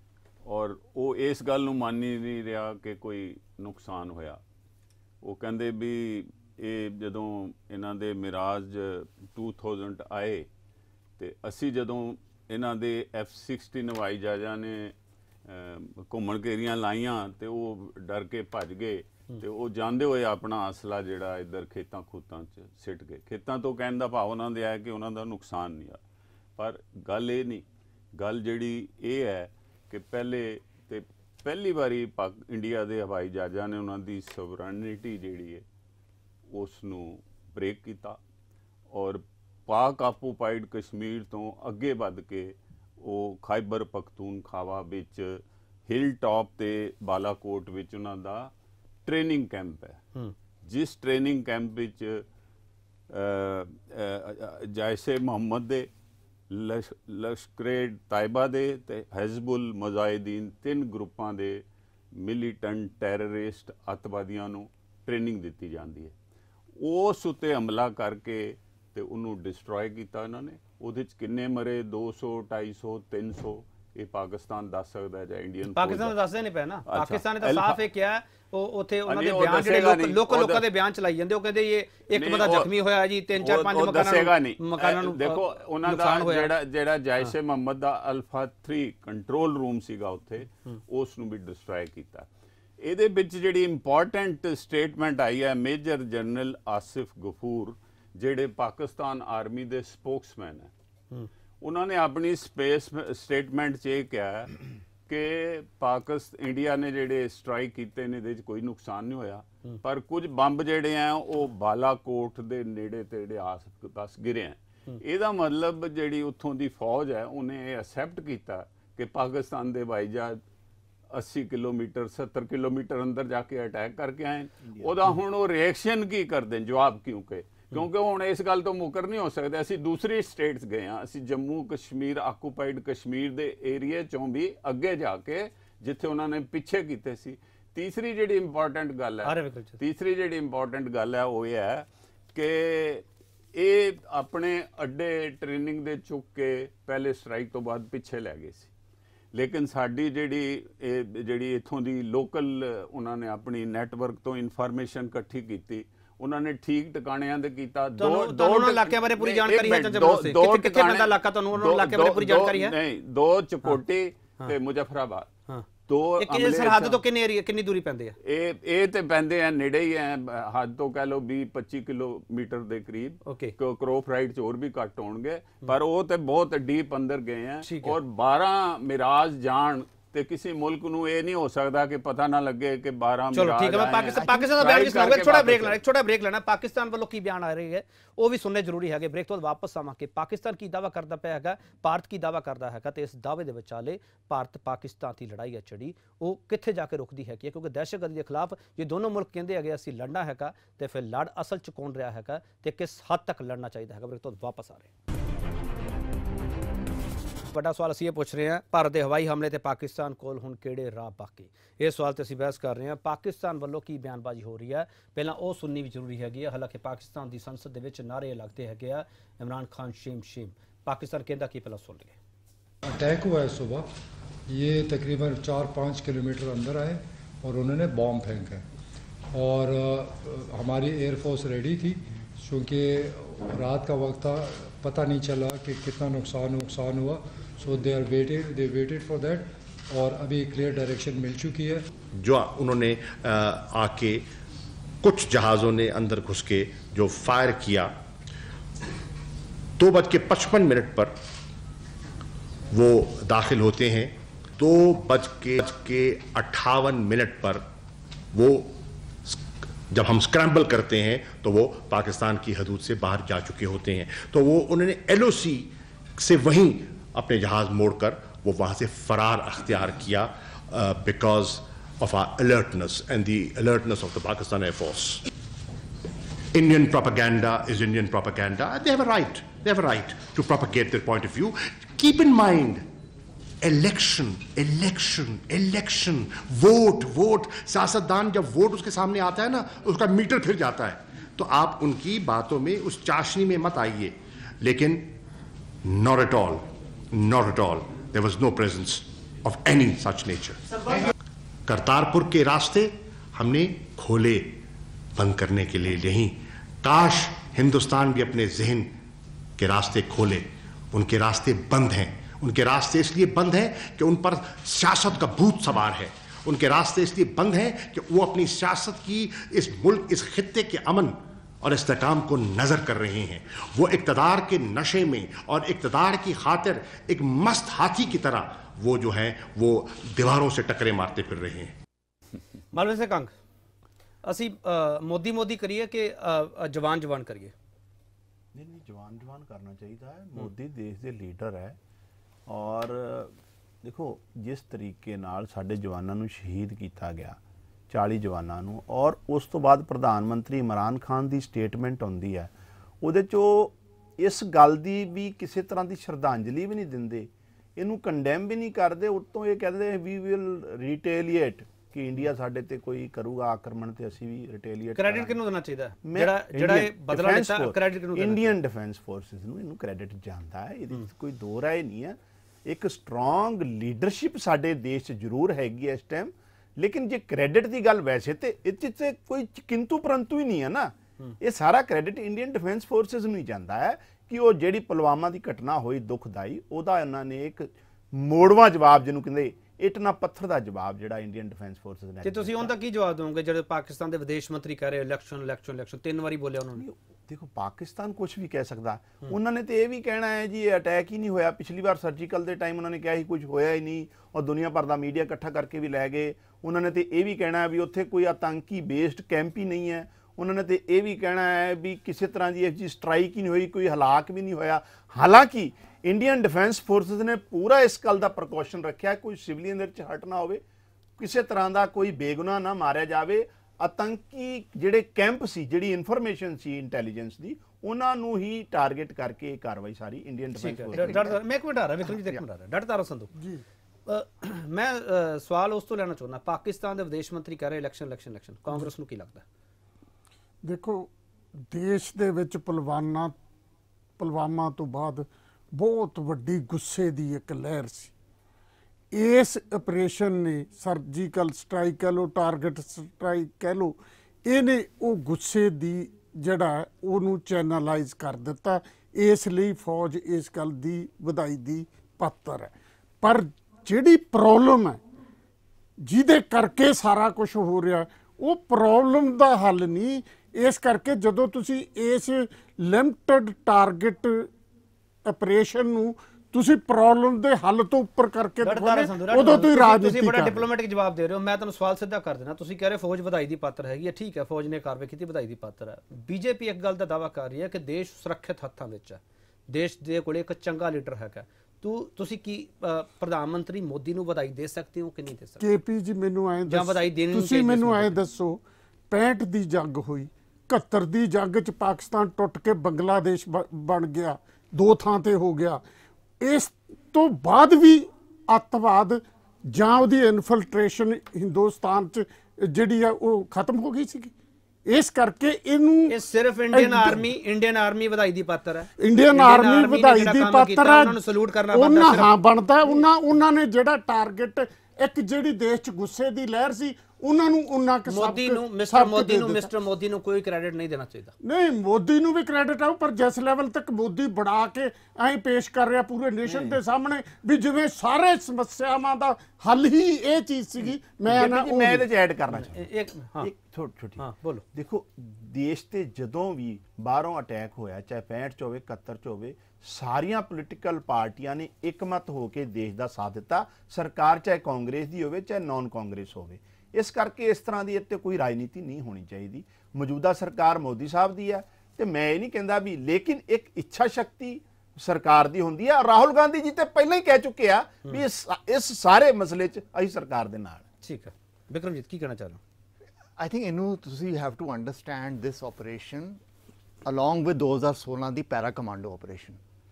ਔਰ ਉਹ ਇਸ ਗੱਲ ਨੂੰ ਮੰਨ ਹੀ ਨਹੀਂ ਰਿਹਾ ਕਿ ਕੋਈ ਨੁਕਸਾਨ ਹੋਇਆ। ਉਹ ਕਹਿੰਦੇ ਵੀ ਇਹ ਜਦੋਂ ਇਹਨਾਂ ਦੇ ਮਿਰਾਜ ਦੋ ਹਜ਼ਾਰ ਆਏ ਤੇ ਅਸੀਂ ਜਦੋਂ ਇਹਨਾਂ ਦੇ ਐਫ ਸਿਕਸਟੀਨ ਹਵਾਈ ਜਹਾਜ਼ਾਂ ਨੇ ਘੁੰਮਣ ਘੇਰੀਆਂ ਲਾਈਆਂ ਤੇ ਉਹ ਡਰ ਕੇ ਭੱਜ ਗਏ, ਤੇ ਉਹ ਜਾਂਦੇ ਹੋਏ ਆਪਣਾ ਅਸਲਾ ਜਿਹੜਾ ਇੱਧਰ ਖੇਤਾਂ ਖੂਤਾਂ 'ਚ ਸਿੱਟ ਗਏ। ਖੇਤਾਂ ਤੋਂ ਕਹਿਣ ਦਾ ਭਾਵ ਉਹਨਾਂ ਦੇ ਆਇਆ ਕਿ ਉਹਨਾਂ ਦਾ ਨੁਕਸਾਨ ਨਹੀਂ ਆ, ਪਰ ਗੱਲ ਇਹ ਨਹੀਂ। ਗੱਲ ਜਿਹੜੀ ਇਹ ਹੈ ਕਿ ਪਹਿਲੇ ਤੇ ਪਹਿਲੀ ਵਾਰੀ ਪਾਕ ਇੰਡੀਆ ਦੇ ਹਵਾਈ ਜਹਾਜ਼ਾਂ ਨੇ ਉਹਨਾਂ ਦੀ ਸੋਵਰਨਿਟੀ ਜਿਹੜੀ ਹੈ ਉਸ ਨੂੰ ਬ੍ਰੇਕ ਕੀਤਾ, ਔਰ ਪਾਕ ਆਕੂਪਾਈਡ ਕਸ਼ਮੀਰ ਤੋਂ ਅੱਗੇ ਵੱਧ ਕੇ ਉਹ ਖਾਈਬਰ ਪਖਤੂਨਖਾਵਾ ਵਿੱਚ ਹਿਲ ਟਾਪ ਤੇ ਬਾਲਾਕੋਟ ਵਿੱਚ ਉਹਨਾਂ ਦਾ ਟ੍ਰੇਨਿੰਗ ਕੈਂਪ ਹੈ, ਜਿਸ ਟ੍ਰੇਨਿੰਗ ਕੈਂਪ ਵਿੱਚ ਜੈਸ਼-ਏ ਮੁਹੰਮਦ ਦੇ, ਲਸ਼ ਲਸ਼ਕਰੇ ਤਾਇਬਾ ਦੇ ਤੇ ਹਿਜ਼ਬੁਲ ਮੁਜਾਹਿਦੀਨ ਤਿੰਨ ਗਰੁੱਪਾਂ ਦੇ ਮਿਲੀਟੈਂਟ ਟੈਰਰਿਸਟ ਅੱਤਵਾਦੀਆਂ ਨੂੰ ਟ੍ਰੇਨਿੰਗ ਦਿੱਤੀ ਜਾਂਦੀ ਹੈ। ਉਸ ਉੱਤੇ ਹਮਲਾ ਕਰਕੇ ਤੇ ਉਹਨੂੰ ਡਿਸਟਰੋਏ ਕੀਤਾ ਇਹਨਾਂ ਨੇ। ਉਹਦੇ 'ਚ ਕਿੰਨੇ ਮਰੇ? ਦੋ ਸੌ ਢਾਈ ਸੌ ਤਿੰਨ ਸੌ ਇਹ ਪਾਕਿਸਤਾਨ ਦੱਸ ਸਕਦਾ ਜਾਂ ਇੰਡੀਅਨ ਪਾਕਿਸਤਾਨ ਦਾ ਦੱਸਦੇ ਨਹੀਂ ਪਿਆ ਨਾ, ਪਾਕਿਸਤਾਨ ਨੇ ਤਾਂ ਅਲਫਾ- ਸਾਫ਼ ਇਹ ਕਿਹਾ, ਉਹ ਉੱਥੇ ਉਹਨਾਂ ਦੇ ਉਹ ਬਿਆਨ ਜਿਹੜੇ ਦੱਸੇਗਾ ਲੋਕ ਨਹੀਂ, ਲੋਕਲ ਉਹ ਲੋਕਾਂ ਦੇ ਬਿਆਨ ਚਲਾਈ ਜਾਂਦੇ, ਉਹ ਕਹਿੰਦੇ ਇਹ ਇੱਕ ਨਹੀਂ, ਬੰਦਾ ਉਹ- ਜ਼ਖਮੀ ਹੋਇਆ ਜੀ, ਤਿੰਨ ਚਾਰ ਪੰਜ ਉਹ ਮਕਾਨਾਂ ਦੱਸੇਗਾ ਨਹੀਂ। ਨੂੰ ਮਕਾਨਾਂ ਨੂੰ ਦੇਖੋ ਉਹਨਾਂ ਦਾ ਨੁਕਸਾਨ ਹੋਇਆ। ਜਿਹੜਾ ਜਿਹੜਾ ਜੈਸ਼-ਏ ਮੁਹੰਮਦ ਦਾ ਅਲਫਾ ਥ੍ਰੀ ਕੰਟਰੋਲ ਰੂਮ ਸੀਗਾ ਉੱਥੇ, ਉਸ ਨੂੰ ਵੀ ਡਿਸਟਰੋਏ ਕੀਤਾ। ਇਹਦੇ ਵਿੱਚ ਜਿਹੜੀ ਇੰਪੋਰਟੈਂਟ ਸਟੇਟਮੈਂਟ ਆਈ ਹੈ ਮੇਜਰ ਜਨਰਲ ਆਸਿਫ ਗਫੂਰ, ਜਿਹੜੇ ਪਾਕਿਸਤਾਨ ਆਰਮੀ ਦੇ ਸਪੋਕਸਮੈਨ ਹੈ, ਉਹਨਾਂ ਨੇ ਆਪਣੀ ਸਪੇਸ ਸਟੇਟਮੈਂਟ 'ਚ ਇਹ ਕਿਹਾ ਕਿ ਪਾਕਿਸਤਾਨ ਇੰਡੀਆ ਨੇ ਜਿਹੜੇ ਸਟ੍ਰਾਈਕ ਕੀਤੇ ਨੇ ਇਹਦੇ 'ਚ ਕੋਈ ਨੁਕਸਾਨ ਨਹੀਂ ਹੋਇਆ, ਪਰ ਕੁਝ ਬੰਬ ਜਿਹੜੇ ਆ ਉਹ ਬਾਲਾਕੋਟ ਦੇ ਨੇੜੇ ਤੇੜੇ ਆਸ-ਪਾਸ ਗਿਰੇ ਆ। ਇਹਦਾ ਮਤਲਬ ਜਿਹੜੀ ਉੱਥੋਂ ਦੀ ਫੌਜ ਹੈ ਉਹਨੇ ਇਹ ਐਕਸੈਪਟ ਕੀਤਾ ਕਿ ਪਾਕਿਸਤਾਨ ਦੇ ਬਾਈਜਾਦ अस्सी किलोमीटर सत्तर किलोमीटर अंदर जाके अटैक करके आए, ਉਹਦਾ ਹੁਣ ਉਹ ਰਿਐਕਸ਼ਨ ਕੀ ਕਰਦੇ ਜਵਾਬ ਕਿਉਂ ਕਿ ਕਿਉਂਕਿ ਹੁਣ ਇਸ ਗੱਲ ਤੋਂ ਮੁਕਰ ਨਹੀਂ ਹੋ ਸਕਦੇ। ਅਸੀਂ ਦੂਸਰੀ ਸਟੇਟਸ ਗਏ ਹਾਂ, ਅਸੀਂ ਜੰਮੂ ਕਸ਼ਮੀਰ ਆਕੂਪਾਈਡ ਕਸ਼ਮੀਰ ਦੇ ਏਰੀਏ ਚੋਂ ਵੀ ਅੱਗੇ ਜਾ ਕੇ ਜਿੱਥੇ ਉਹਨਾਂ ਨੇ ਪਿੱਛੇ ਕੀਤੇ ਸੀ। ਤੀਸਰੀ ਜਿਹੜੀ ਇੰਪੋਰਟੈਂਟ ਗੱਲ ਹੈ ਤੀਸਰੀ ਜਿਹੜੀ ਇੰਪੋਰਟੈਂਟ ਗੱਲ ਹੈ ਉਹ ਇਹ ਹੈ ਕਿ ਇਹ ਆਪਣੇ ਅੱਡੇ ਟ੍ਰੇਨਿੰਗ ਦੇ ਚੁੱਕ ਕੇ ਪਹਿਲੇ ਸਟ੍ਰਾਈਕ ਤੋਂ ਬਾਅਦ ਪਿੱਛੇ ਲੈ ਗਏ ਸੀ, ਲੇਕਿਨ ਸਾਡੀ ਜਿਹੜੀ ਇਹ ਜਿਹੜੀ ਇੱਥੋਂ ਦੀ ਲੋਕਲ ਉਹਨਾਂ ਨੇ ਆਪਣੀ ਨੈਟਵਰਕ ਤੋਂ ਇਨਫੋਰਮੇਸ਼ਨ ਇਕੱਠੀ ਕੀਤੀ, ਉਹਨਾਂ ਨੇ ਠੀਕ ਟਿਕਾਣਿਆਂ ਤੇ ਕੀਤਾ। ਦੋ ਦੋ ਇਲਾਕਿਆਂ ਬਾਰੇ ਪੂਰੀ ਜਾਣਕਾਰੀ ਹੈ ਜੰਮੂ ਸੇ, ਕਿੱਥੇ ਕਿੱਥੇ ਪੈਂਦਾ ਇਲਾਕਾ, ਤੁਹਾਨੂੰ ਉਹਨਾਂ ਇਲਾਕੇ ਬਾਰੇ ਪੂਰੀ ਜਾਣਕਾਰੀ ਹੈ? ਨਹੀਂ, ਦੋ ਚਕੋਟੀ ਤੇ ਮੁਜ਼ੱਫਰਾਬਾਦ, ਹਾਂ ਦੋ ਇਹ ਸਰਹੱਦ ਤੋਂ ਕਿੰਨੇ ਏਰੀਆ ਕਿੰਨੀ ਦੂਰੀ ਪੈਂਦੇ ਆ? ਇਹ ਇਹ ਤੇ ਪੈਂਦੇ ਆ ਨੇੜੇ ਹੀ ਆ, ਹੱਦ ਤੋਂ ਕਹਿ ਲਓ ਵੀਹ ਪੱਚੀ ਕਿਲੋਮੀਟਰ ਦੇ ਕਰੀਬ। ਕ੍ਰੋਫ ਰਾਈਡ ਚ ਹੋਰ ਵੀ ਘੱਟ ਹੋਣਗੇ, ਪਰ ਉਹ ਤੇ ਬਹੁਤ ਡੀਪ ਅੰਦਰ ਗਏ ਆ। ਔਰ ਬਾਰਾਂ ਮਿਰਾਜ ਜਾਣ ਤੇ ਕਿਸੇ ਮੁਲਕ ਨੂੰ ਇਹ ਨਹੀਂ ਹੋ ਸਕਦਾ ਕਿ ਪਤਾ ਨਾ ਲੱਗੇ ਕਿ ਬਾਰਾਂ ਚਲੋ ਠੀਕ ਹੈ, ਮੈਂ ਪਾਕਿਸਤਾਨ ਪਾਕਿਸਤਾਨ ਦਾ ਬਿਆਨ ਵੀ ਸੁਣਾਂਗਾ। ਛੋਟਾ ਬ੍ਰੇਕ ਲੈਣਾ, ਛੋਟਾ ਬ੍ਰੇਕ ਲੈਣਾ। ਪਾਕਿਸਤਾਨ ਵੱਲੋਂ ਕੀ ਬਿਆਨ ਆ ਰਹੇ ਹੈ ਉਹ ਵੀ ਸੁਣਨੇ ਜ਼ਰੂਰੀ ਹੈਗੇ। ਬ੍ਰੇਕ ਤੋਂ ਬਾਅਦ ਵਾਪਸ ਆਵਾਂਗੇ। ਪਾਕਿਸਤਾਨ ਕੀ ਦਾਅਵਾ ਕਰਦਾ ਪਿਆ ਹੈਗਾ, ਭਾਰਤ ਕੀ ਦਾਅਵਾ ਕਰਦਾ ਹੈਗਾ, ਤੇ ਇਸ ਦਾਅਵੇ ਦੇ ਵਿਚਾਲੇ ਭਾਰਤ ਪਾਕਿਸਤਾਨ ਦੀ ਲੜਾਈ ਹੈ ਜਿਹੜੀ ਉਹ ਕਿੱਥੇ ਜਾ ਕੇ ਰੁਕਦੀ ਹੈਗੀ, ਕਿਉਂਕਿ ਦਹਿਸ਼ਤਗਰਦੀ ਦੇ ਖਿਲਾਫ ਜੇ ਦੋਨੋਂ ਮੁਲਕ ਕਹਿੰਦੇ ਹੈਗੇ ਅਸੀਂ ਲੜਨਾ ਹੈਗਾ, ਤੇ ਫਿਰ ਲੜ ਅਸਲ ਚ ਕੌਣ ਰਿਹਾ ਹੈਗਾ ਤੇ ਕਿਸ ਹੱਦ ਤੱਕ ਲੜਨਾ ਚਾਹੀਦਾ ਹੈਗਾ। ਬ੍ਰੇਕ ਤੋਂ ਵਾਪਸ ਆ ਰਹੇ। ਵੱਡਾ ਸਵਾਲ ਅਸੀਂ ਇਹ ਪੁੱਛ ਰਹੇ ਹਾਂ, ਭਾਰਤ ਦੇ ਹਵਾਈ ਹਮਲੇ ਤੇ ਪਾਕਿਸਤਾਨ ਕੋਲ ਹੁਣ ਕਿਹੜੇ ਰਾਹ ਬਾਕੀ? ਇਹ ਸਵਾਲ ਤੇ ਅਸੀਂ ਬਹਿਸ ਕਰ ਰਹੇ ਹਾਂ। ਪਾਕਿਸਤਾਨ ਵੱਲੋਂ ਕੀ ਬਿਆਨਬਾਜ਼ੀ ਹੋ ਰਹੀ ਹੈ ਪਹਿਲਾਂ ਉਹ ਸੁਣਨੀ ਵੀ ਜ਼ਰੂਰੀ ਹੈਗੀ ਹੈ। ਹਾਲਾਂਕਿ ਪਾਕਿਸਤਾਨ ਦੀ ਸੰਸਦ ਦੇ ਵਿੱਚ ਨਾਰੇ ਲੱਗਦੇ ਹੈਗੇ ਆ इमरान खान शेम शेम, पाकिस्तान कहता की पहला सुन लिए। अटैक हुआ है सुबह, ये तकरीबन चार पाँच किलोमीटर अंदर आए और उन्होंने बॉम्ब फेंका और आ, हमारी एयरफोर्स रेडी थी, क्योंकि रात का वक्त था, पता नहीं चला कि कितना नुकसान नुकसान हुआ। So they are waited they waited for that और अभी क्लियर डायरेक्शन मिल चुकी है। जो उन्होंने आके कुछ जहाज़ों ने अंदर घुस के जो फायर किया, दो बज के पचपन मिनट पर वो दाखिल होते हैं, दो बज के के अट्ठावन मिनट पर वो जब हम स्क्रैम्बल करते हैं तो वो पाकिस्तान की हदूद से बाहर जा चुके होते हैं। तो वो उन्होंने एलओसी से वहीं अपने जहाज़ मोड़कर वो वहाँ से फरार अख्तियार किया, because of our alertness and the alertness of the Pakistan air force. Indian propaganda is Indian propaganda. They have a right. They have a right to propagate their point of view. Keep in mind, election, election, election, vote, vote. सियासतदान जब vote उसके सामने आता है ना, उसका metre फिर जाता है। तो आप उनकी बातों में उस चाशनी में मत आइए। लेकिन not at all, not at all. There was no presence of any such nature. Kartarpur के रास्ते हमने खोले बंद करने के लिए नहीं। काश हिंदुस्तान भी अपने जहन के रास्ते खोले। उनके रास्ते बंद हैं। उनके रास्ते इसलिए बंद हैं कि उन पर सियासत का भूत सवार है। उनके रास्ते इसलिए बंद हैं कि वो अपनी सियासत की इस मुल्क इस खित्ते के अमन और इस्तेकाम को नजर कर रहे हैं। वो इक़्तिदार के नशे में और इक़्तिदार की खातिर एक मस्त हाथी की तरह वो जो है वो दीवारों से टकरे मारते फिर रहे हैं। मालवीय से कंग ਅਸੀਂ ਮੋਦੀ ਮੋਦੀ ਕਰੀਏ ਕਿ ਜਵਾਨ ਜਵਾਨ ਕਰੀਏ? नहीं नहीं, जवान जवान करना चाहिए है। मोदी देश के लीडर है और देखो जिस तरीके नाल साडे जवानों नूं शहीद किया गया, चालीस जवानों नूं, और उस तो बाद प्रधानमंत्री इमरान खान की स्टेटमेंट आउंदी है, उहदे चो इस गल दी भी किसी तरह की श्रद्धांजलि भी नहीं दिंदे, इनू कंडैम भी नहीं करते, उतों ये कहते वी विल रिटेलीएट कि इंडिया साडे ते कोई करूगा आक्रमण ते असी भी रिटेलीएट। क्रेडिट किहनूं देना चाहिए जेड़ा जेड़ा ये बदला लेता, क्रेडिट किहनूं देना? इंडियन डिफेंस फोर्सेस नूं इनू क्रेडिट जांदा है, इहदे विच कोई दो राय नहीं है। ਇੱਕ ਸਟਰੋਂਗ ਲੀਡਰਸ਼ਿਪ ਸਾਡੇ ਦੇਸ਼ 'ਚ ਜ਼ਰੂਰ ਹੈਗੀ ਹੈ ਇਸ ਟਾਈਮ, ਲੇਕਿਨ ਜੇ ਕ੍ਰੈਡਿਟ ਦੀ ਗੱਲ ਵੈਸੇ ਤੇ ਇਹ 'ਚ ਤੇ ਕੋਈ ਕਿੰਤੂ ਪਰੰਤੂ ਹੀ ਨਹੀਂ ਹੈ ਨਾ। ਇਹ ਸਾਰਾ ਕ੍ਰੈਡਿਟ ਇੰਡੀਅਨ ਡਿਫੈਂਸ ਫੋਰਸਿਸ ਨੂੰ ਹੀ ਜਾਂਦਾ ਹੈ ਕਿ ਉਹ ਜਿਹੜੀ ਪੁਲਵਾਮਾ ਦੀ ਘਟਨਾ ਹੋਈ ਦੁਖਦਾਈ, ਉਹਦਾ ਇਹਨਾਂ ਨੇ ਇੱਕ ਮੋੜਵਾਂ ਜਵਾਬ, ਜਿਹਨੂੰ ਕਹਿੰਦੇ ਇੱਟ ਨਾ ਪੱਥਰ ਦਾ ਜਵਾਬ, ਜਿਹੜਾ ਇੰਡੀਅਨ ਡਿਫੈਂਸ ਫੋਰਸਿਸ ਨੇ। ਤੇ ਤੁਸੀਂ ਉਹਦਾ ਕੀ ਜਵਾਬ ਦੋਗੇ ਜਿਹੜੇ ਪਾਕਿਸਤਾਨ ਦੇ ਵਿਦੇਸ਼ ਮੰਤਰੀ ਕਹਿ ਰਹੇ ਇਲੈਕਸ਼ਨ ਇਲੈਕਸ਼ਨ ਇਲੈਕਸ਼ਨ ਤਿੰਨ ਵਾਰੀ ਬੋਲਿਆ ਉਹਨਾਂ ਨੇ? ਦੇਖੋ ਪਾਕਿਸਤਾਨ ਕੁਝ ਵੀ ਕਹਿ ਸਕਦਾ, ਉਹਨਾਂ ਨੇ ਤੇ ਇਹ ਵੀ ਕਹਿਣਾ ਹੈ ਜੀ ਇਹ ਅਟੈਕ ਹੀ ਨਹੀਂ ਹੋਇਆ। ਪਿਛਲੀ ਵਾਰ ਸਰਜੀਕਲ ਦੇ ਟਾਈਮ ਉਹਨਾਂ ਨੇ ਕਿਹਾ ਸੀ ਕੁਝ ਹੋਇਆ ਹੀ ਨਹੀਂ, ਔਰ ਦੁਨੀਆ ਭਰ ਦਾ ਮੀਡੀਆ ਇਕੱਠਾ ਕਰਕੇ ਵੀ ਲੈ ਗਏ। ਉਹਨਾਂ ਨੇ ਤੇ ਇਹ ਵੀ ਕਹਿਣਾ ਹੈ ਵੀ ਉੱਥੇ ਕੋਈ ਆਤੰਕੀ ਬੇਸਡ ਕੈਂਪ ਹੀ ਨਹੀਂ ਹੈ। ਉਹਨਾਂ ਨੇ ਤੇ ਇਹ ਵੀ ਕਹਿਣਾ ਹੈ ਵੀ ਕਿਸੇ ਤਰ੍ਹਾਂ ਦੀ ਇਹੋ ਜਿਹੀ ਸਟ੍ਰਾਈਕ ਹੀ ਨਹੀਂ ਹੋਈ, ਕੋਈ ਹਲਾਕ ਵੀ ਨਹੀਂ ਹੋਇਆ। ਹਾਲਾਂਕਿ ਇੰਡੀਅਨ ਡਿਫੈਂਸ ਫੋਰਸਿਸ ਨੇ ਪੂਰਾ ਇਸ ਗੱਲ ਦਾ ਪ੍ਰੀਕਾਸ਼ਨ ਰੱਖਿਆ ਕੋਈ ਸਿਵਲੀਅਨ ਦੇ ਵਿੱਚ ਹਟ ਨਾ ਹੋਵੇ, ਕਿਸੇ ਤਰ੍ਹਾਂ ਦਾ ਕੋਈ ਬੇਗੁਨਾਹ ਨਾ ਮਾਰਿਆ ਜਾਵੇ। ਆਤੰਕੀ ਜਿਹੜੇ ਕੈਂਪ ਸੀ, ਜਿਹੜੀ ਇਨਫੋਰਮੇਸ਼ਨ ਸੀ ਇੰਟੈਲੀਜੈਂਸ ਦੀ, ਉਹਨਾਂ ਨੂੰ ਹੀ ਟਾਰਗੇਟ ਕਰਕੇ ਇਹ ਕਾਰਵਾਈ ਸਾਰੀ ਇੰਡੀਅਨ ਡਿਫੈਂਸ ਫੋਰਸ। ਡਾਕਟਰ ਮੈਂ ਇੱਕ ਮਿੰਟ ਆ ਰਿਹਾ ਵਿਕਰਮ ਜੀ, ਇੱਕ ਮਿੰਟ ਆ ਰਿਹਾ ਡਾਕਟਰ ਤਾਰਾ ਸੰਧੂ ਜੀ, ਮੈਂ ਸਵਾਲ ਉਸ ਤੋਂ ਲੈਣਾ ਚਾਹੁੰਦਾ। ਪਾਕਿਸਤਾਨ ਦੇ ਵਿਦੇਸ਼ ਮੰਤਰੀ ਕਹਿ ਰਹੇ ਇਲੈਕਸ਼ਨ ਇਲੈਕਸ਼ਨ ਇਲੈਕਸ਼ਨ, ਕਾਂਗਰਸ ਨੂੰ ਕੀ ਲੱਗਦਾ? ਦੇਖੋ ਦੇਸ਼ ਦੇ ਵਿੱਚ ਪੁਲਵਾਮਾ ਪੁਲਵਾਮਾ ਤੋਂ ਬਾਅਦ ਬਹੁਤ ਵੱਡੀ ਗੁੱਸੇ ਦੀ ਇੱਕ ਲਹਿਰ ਸੀ। ਇਸ ਆਪਰੇਸ਼ਨ ਨੇ ਸਰਜੀਕਲ ਸਟ੍ਰਾਈਕ ਕਹਿ ਲਓ, ਟਾਰਗੇਟ ਸਟ੍ਰਾਈਕ ਕਹਿ ਲਓ, ਇਹਨੇ ਉਹ ਗੁੱਸੇ ਦੀ ਜਿਹੜਾ ਉਹਨੂੰ ਚੈਨਲਾਈਜ਼ ਕਰ ਦਿੱਤਾ। ਇਸ ਲਈ ਫੌਜ ਇਸ ਗੱਲ ਦੀ ਵਧਾਈ ਦੀ ਪਾਤਰ ਹੈ। ਪਰ ਜਿਹੜੀ ਪ੍ਰੋਬਲਮ ਹੈ ਜਿਹਦੇ ਕਰਕੇ ਸਾਰਾ ਕੁਝ ਹੋ ਰਿਹਾ, ਉਹ ਪ੍ਰੋਬਲਮ ਦਾ ਹੱਲ ਨਹੀਂ। ਇਸ ਕਰਕੇ ਜਦੋਂ ਤੁਸੀਂ ਇਸ ਲਿਮਟਡ ਟਾਰਗੇਟ ਆਪਰੇਸ਼ਨ ਨੂੰ ਤੁਸੀਂ ਪ੍ਰੋਬਲਮ ਦੇ ਹੱਲ ਤੋਂ ਉੱਪਰ ਕਰਕੇ ਉਦੋਂ ਤੁਸੀਂ ਰਾਜਨੀਤੀ ਤੁਸੀਂ ਬੜਾ ਡਿਪਲੋਮੈਟਿਕ ਜਵਾਬ ਦੇ ਰਹੇ ਹੋ। ਮੈਂ ਤੁਹਾਨੂੰ ਸਵਾਲ ਸਿੱਧਾ ਕਰ ਦੇਣਾ। ਤੁਸੀਂ ਕਹਿ ਰਹੇ ਫੌਜ ਵਧਾਈ ਦੀ ਪਾਤਰ ਹੈਗੀ ਹੈ, ਠੀਕ ਹੈ, ਫੌਜ ਨੇ ਕਾਰਵਾਈ ਕੀਤੀ, ਵਧਾਈ ਦੀ ਪਾਤਰ ਹੈ। ਬੀਜੇਪੀ ਇੱਕ ਗੱਲ ਦਾ ਦਾਅਵਾ ਕਰ ਰਹੀ ਹੈ ਕਿ ਦੇਸ਼ ਸੁਰੱਖਿਅਤ ਹੱਥਾਂ ਵਿੱਚ ਹੈ, ਦੇਸ਼ ਦੇ ਕੋਲ ਇੱਕ ਚੰਗਾ ਲੀਡਰ ਹੈਗਾ। ਤੂੰ ਤੁਸੀਂ ਕੀ ਪ੍ਰਧਾਨ ਮੰਤਰੀ ਮੋਦੀ ਨੂੰ ਵਧਾਈ ਦੇ ਸਕਦੇ ਹੋ ਕਿ ਨਹੀਂ ਦੇ ਸਕਦੇ? ਕੇਪੀ ਜੀ ਮੈਨੂੰ ਐਂ ਜਾਂ ਵਧਾਈ ਦੇਣੀ ਤੁਸੀਂ ਮੈਨੂੰ ਐਂ ਦੱਸੋ, ਪੈਂਹਠ ਦੀ ਜੰਗ ਹੋਈ, ਇਕਹੱਤਰ ਦੀ ਜੰਗ 'ਚ ਪਾਕਿਸਤਾਨ ਟੁੱਟ ਕੇ ਬੰਗਲਾਦੇਸ਼ ਬਣ ਗਿਆ, ਦੋ ਥਾਂ ਤੇ ਹੋ ਗਿਆ। ਇਸ ਤੋਂ ਬਾਅਦ ਵੀ ਅੱਤਵਾਦ ਜਾਂ ਉਹਦੀ ਇਨਫਿਲਟ੍ਰੇਸ਼ਨ ਹਿੰਦੁਸਤਾਨ 'ਚ ਜਿਹੜੀ ਆ ਉਹ ਖਤਮ ਹੋ ਗਈ ਸੀਗੀ। ਇਸ ਕਰਕੇ ਇਹਨੂੰ ਇਹ ਸਿਰਫ ਇੰਡੀਅਨ ਆਰਮੀ ਇੰਡੀਅਨ ਆਰਮੀ ਵਧਾਈ ਦੀ ਪਾਤਰ ਹੈ। ਇੰਡੀਅਨ ਆਰਮੀ ਵਧਾਈ ਦੀ ਪਾਤਰ ਹੈ, ਉਹਨਾਂ ਨੂੰ ਸਲੂਟ ਕਰਨਾ ਉਹਨਾਂ ਹਾਂ ਬਣਦਾ। ਉਹਨਾਂ ਉਹਨਾਂ ਨੇ ਜਿਹੜਾ ਟਾਰਗੇਟ, ਇੱਕ ਜਿਹੜੀ ਦੇਸ਼ 'ਚ ਗੁੱਸੇ ਦੀ ਲਹਿਰ ਸੀ, ਉਹਨਾਂ ਨੂੰ ਉਹਨਾਂ ਕਿ ਮੋਦੀ ਨੂੰ ਮਿਸਟਰ ਮੋਦੀ ਨੂੰ ਮਿਸਟਰ ਮੋਦੀ ਨੂੰ ਕੋਈ ਕ੍ਰੈਡਿਟ ਨਹੀਂ ਦੇਣਾ ਚਾਹੀਦਾ। ਨਹੀਂ, ਮੋਦੀ ਨੂੰ ਵੀ ਕ੍ਰੈਡਿਟ ਆਉ, ਪਰ ਜਿਸ ਲੈਵਲ ਤੱਕ ਮੋਦੀ ਬੜਾ ਕੇ ਐਂ ਪੇਸ਼ ਕਰ ਰਿਹਾ ਪੂਰੇ ਨੇਸ਼ਨ ਦੇ ਸਾਹਮਣੇ ਵੀ ਜਿਵੇਂ ਸਾਰੇ ਸਮੱਸਿਆਵਾਂ ਦਾ ਹੱਲ ਹੀ ਇਹ ਚੀਜ਼ ਸੀਗੀ। ਮੈਂ ਨਾ ਮੈਂ ਇਹਦੇ 'ਚ ਐਡ ਕਰਨਾ ਚਾਹੁੰਦਾ ਇੱਕ ਹਾਂ ਛੋਟੀ ਛੋਟੀ ਹਾਂ ਬੋਲੋ। ਦੇਖੋ ਦੇਸ਼ ਤੇ ਜਦੋਂ ਵੀ ਬਾਹਰੋਂ ਅਟੈਕ ਹੋਇਆ, ਚਾਹੇ ਪੈਂਹਠ 'ਚ ਹੋਵੇ, ਇਕਹੱਤਰ 'ਚ ਹੋਵੇ, ਸਾਰੀਆਂ ਪੋਲੀਟੀਕਲ ਪਾਰਟੀਆਂ ਨੇ ਇੱਕਮਤ ਹੋ ਕੇ ਦੇਸ਼ ਦਾ ਸਾਥ ਦਿੱਤਾ। ਸਰਕਾਰ ਚਾਹੇ ਕਾਂਗਰਸ ਦੀ ਹੋਵੇ ਚਾਹੇ ਨਾਨ ਕਾਂਗਰਸ ਹੋਵੇ। ਇਸ ਕਰਕੇ ਇਸ ਤਰ੍ਹਾਂ ਦੀ ਇੱਥੇ ਕੋਈ ਰਾਜਨੀਤੀ ਨਹੀਂ ਹੋਣੀ ਚਾਹੀਦੀ। ਮੌਜੂਦਾ ਸਰਕਾਰ ਮੋਦੀ ਸਾਹਿਬ ਦੀ ਹੈ ਤੇ ਮੈਂ ਇਹ ਨਹੀਂ ਕਹਿੰਦਾ ਵੀ, ਲੇਕਿਨ ਇੱਕ ਇੱਛਾ ਸ਼ਕਤੀ ਸਰਕਾਰ ਦੀ ਹੁੰਦੀ ਹੈ। ਰਾਹੁਲ ਗਾਂਧੀ ਜੀ ਤੇ ਪਹਿਲਾਂ ਹੀ ਕਹਿ ਚੁੱਕੇ ਆ ਵੀ ਇਸ ਇਸ ਸਾਰੇ ਮਸਲੇ 'ਚ ਅਸੀਂ ਸਰਕਾਰ ਦੇ ਨਾਲ। ਠੀਕ ਹੈ ਵਿਕਰਮਜੀਤ, ਕੀ ਕਹਿਣਾ ਚਾਹ ਰਹੇ ਹੋ? I think ਇਹਨੂੰ ਤੁਸੀਂ have to understand this operation along with ਦੋ ਹਜ਼ਾਰ ਸੋਲਾਂ ਦੀ para commando operation.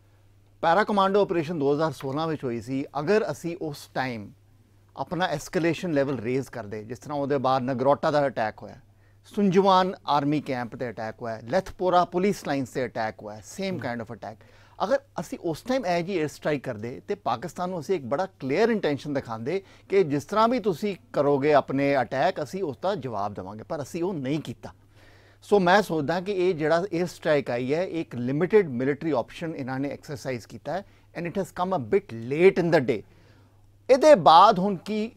Para commando operation ਦੋ ਹਜ਼ਾਰ ਸੋਲਾਂ ਵਿੱਚ ਹੋਈ ਸੀ। ਅਗਰ ਅਸੀਂ ਉਸ ਟਾਈਮ ਆਪਣਾ ਐਸਕੇਲੇਸ਼ਨ ਲੈਵਲ ਰੇਜ਼ ਕਰਦੇ, ਜਿਸ ਤਰ੍ਹਾਂ ਉਹਦੇ ਬਾਅਦ ਨਗਰੋਟਾ ਦਾ ਅਟੈਕ ਹੋਇਆ, ਸੁੰਜਵਾਨ ਆਰਮੀ ਕੈਂਪ ਤੇ ਅਟੈਕ ਹੋਇਆ, ਲੈਥਪੋਰਾ ਪੁਲਿਸ ਲਾਈਨਸ ਤੇ ਅਟੈਕ ਹੋਇਆ, ਸੇਮ ਕਾਈਂਡ ਆਫ ਅਟੈਕ। ਅਗਰ ਅਸੀਂ ਉਸ ਟਾਈਮ ਇਹ ਜੀ ਏਅਰ ਸਟ੍ਰਾਈਕ ਕਰਦੇ ਤੇ ਪਾਕਿਸਤਾਨ ਨੂੰ ਅਸੀਂ ਇੱਕ ਬੜਾ ਕਲੀਅਰ ਇੰਟੈਂਸ਼ਨ ਦਿਖਾਉਂਦੇ ਕਿ ਜਿਸ ਤਰ੍ਹਾਂ ਵੀ ਤੁਸੀਂ ਕਰੋਗੇ ਆਪਣੇ ਅਟੈਕ, ਅਸੀਂ ਉਸ ਦਾ ਜਵਾਬ ਦੇਵਾਂਗੇ, ਪਰ ਅਸੀਂ ਉਹ ਨਹੀਂ ਕੀਤਾ। ਸੋ ਮੈਂ ਸੋਚਦਾ ਕਿ ਇਹ ਜਿਹੜਾ ਏਅਰ ਸਟ੍ਰਾਈਕ ਆਈ ਹੈ, ਇੱਕ ਲਿਮਿਟਿਡ ਮਿਲਟਰੀ ਆਪਸ਼ਨ ਇਹਨਾਂ ਨੇ ਐਕਸਰਸਾਈਜ਼ ਕੀਤਾ ਹੈ and it has come a bit late in the day. ਇਹਦੇ ਬਾਅਦ ਹੁਣ ਕੀ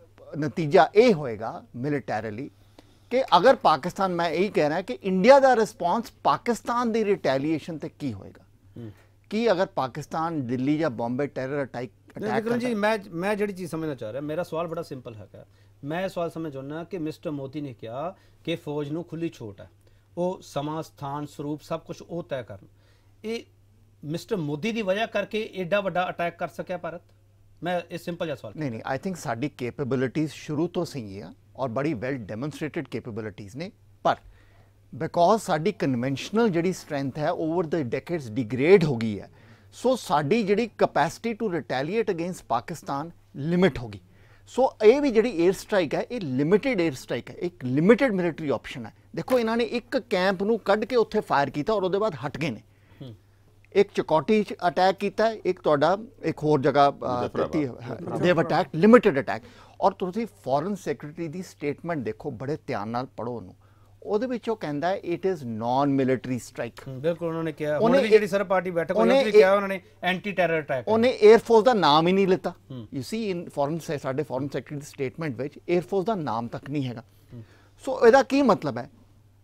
ਨਤੀਜਾ ਇਹ ਹੋਏਗਾ ਮਿਲੀਟੈਰਲੀ ਕਿ ਅਗਰ ਪਾਕਿਸਤਾਨ, ਮੈਂ ਇਹੀ ਕਹਿ ਰਿਹਾ ਕਿ ਇੰਡੀਆ ਦਾ ਰਿਸਪੌਂਸ ਪਾਕਿਸਤਾਨ ਦੀ ਰਿਟੈਲੀਏਸ਼ਨ ਤੇ ਕੀ ਹੋਏਗਾ। ਕੀ ਅਗਰ ਪਾਕਿਸਤਾਨ ਦਿੱਲੀ ਜਾਂ ਬੰਬੇ ਟੈਰਰ ਅਟੈਕ ਵਿਕਰਮ ਜੀ, ਮੈਂ ਮੈਂ ਜਿਹੜੀ ਚੀਜ਼ ਸਮਝਣਾ ਚਾਹ ਰਿਹਾ, ਮੇਰਾ ਸਵਾਲ ਬੜਾ ਸਿੰਪਲ ਹੈਗਾ। ਮੈਂ ਇਹ ਸਵਾਲ ਸਮਝ ਚਾਹੁੰਦਾ ਕਿ ਮਿਸਟਰ ਮੋਦੀ ਨੇ ਕਿਹਾ ਕਿ ਫੌਜ ਨੂੰ ਖੁੱਲੀ ਛੋਟ ਹੈ, ਉਹ ਸਮਾਂ, ਸਥਾਨ, ਸਰੂਪ ਸਭ ਕੁਝ ਉਹ ਤੈਅ ਕਰਨ। ਇਹ ਮਿਸਟਰ ਮੋਦੀ ਦੀ ਵਜ੍ਹਾ ਕਰਕੇ ਐਡਾ ਵੱਡਾ ਅਟੈਕ ਕਰ ਸਕਿਆ ਭਾਰਤ? ਮੈਂ ਇਹ ਸਿੰਪਲ ਜਿਹਾ ਸਵਾਲ ਨਹੀਂ ਨਹੀਂ ਆਈ ਥਿੰਕ ਸਾਡੀ ਕੈਪੇਬਿਲਿਟੀਜ਼ ਸ਼ੁਰੂ ਤੋਂ ਸੀਗੀਆਂ ਔਰ ਬੜੀ ਵੈਲ ਡੈਮੋਨਸਟ੍ਰੇਟਡ ਕੈਪੇਬਿਲਿਟੀਜ਼ ਨੇ, ਪਰ ਬਿਕੋਜ਼ ਸਾਡੀ ਕਨਵੈਨਸ਼ਨਲ ਜਿਹੜੀ ਸਟਰੈਂਥ ਹੈ ਓਵਰ ਦ ਡੈਕੇਡਸ ਡਿਗਰੇਡ ਹੋ ਗਈ ਹੈ। ਸੋ ਸਾਡੀ ਜਿਹੜੀ capacity to retaliate against Pakistan limit ਹੋ ਗਈ। ਸੋ ਇਹ ਵੀ ਜਿਹੜੀ ਏਅਰ ਸਟ੍ਰਾਈਕ ਹੈ, ਇਹ ਲਿਮਿਟਿਡ ਏਅਰ ਸਟ੍ਰਾਈਕ ਹੈ, ਇੱਕ ਲਿਮਿਟਿਡ ਮਿਲਟਰੀ ਆਪਸ਼ਨ ਹੈ। ਦੇਖੋ ਇਹਨਾਂ ਨੇ ਇੱਕ ਕੈਂਪ ਨੂੰ ਕੱਢ ਕੇ ਉੱਥੇ ਫਾਇਰ ਕੀਤਾ ਔਰ ਉਹਦੇ ਬਾਅਦ ਹਟ ਗਏ ਨੇ। ਇੱਕ ਚਕੌਟੀ 'ਚ ਅਟੈਕ ਕੀਤਾ, ਇੱਕ ਤੁਹਾਡਾ ਇੱਕ ਹੋਰ ਜਗ੍ਹਾ ਦੇਵ ਅਟੈਕ, ਲਿਮਿਟਡ ਅਟੈਕ। ਔਰ ਤੁਸੀਂ ਫੋਰਨ ਸੈਕਟਰੀ ਦੀ ਸਟੇਟਮੈਂਟ ਦੇਖੋ, ਬੜੇ ਧਿਆਨ ਨਾਲ ਪੜ੍ਹੋ ਉਹਨੂੰ। ਉਹਦੇ ਵਿੱਚ ਉਹ ਕਹਿੰਦਾ ਹੈ it is non military strike. ਬਿਲਕੁਲ ਉਹਨਾਂ ਨੇ ਕਿਹਾ, ਉਹਨੇ ਵੀ ਜਿਹੜੀ ਸਰ ਪਾਰਟੀ ਬੈਠਕ ਹੋਈ ਉਹ ਵੀ ਕਿਹਾ ਉਹਨਾਂ ਨੇ ਐਂਟੀ ਟੈਰਰ ਅਟੈਕ। ਉਹਨੇ 에ਅਰ ਫੋਰਸ ਦਾ ਨਾਮ ਹੀ ਨਹੀਂ ਲਿੱਤਾ। ਯੂ ਸੀ ਇਨ ਫੋਰਨ ਸਾਡੇ ਫੋਰਨ ਸੈਕਟਰੀ ਦੀ ਸਟੇਟਮੈਂਟ ਵਿੱਚ 에ਅਰ ਫੋਰਸ ਦਾ ਨਾਮ ਤੱਕ ਨਹੀਂ ਹੈਗਾ। ਸੋ ਇਹਦਾ ਕੀ ਮਤਲਬ ਹੈ?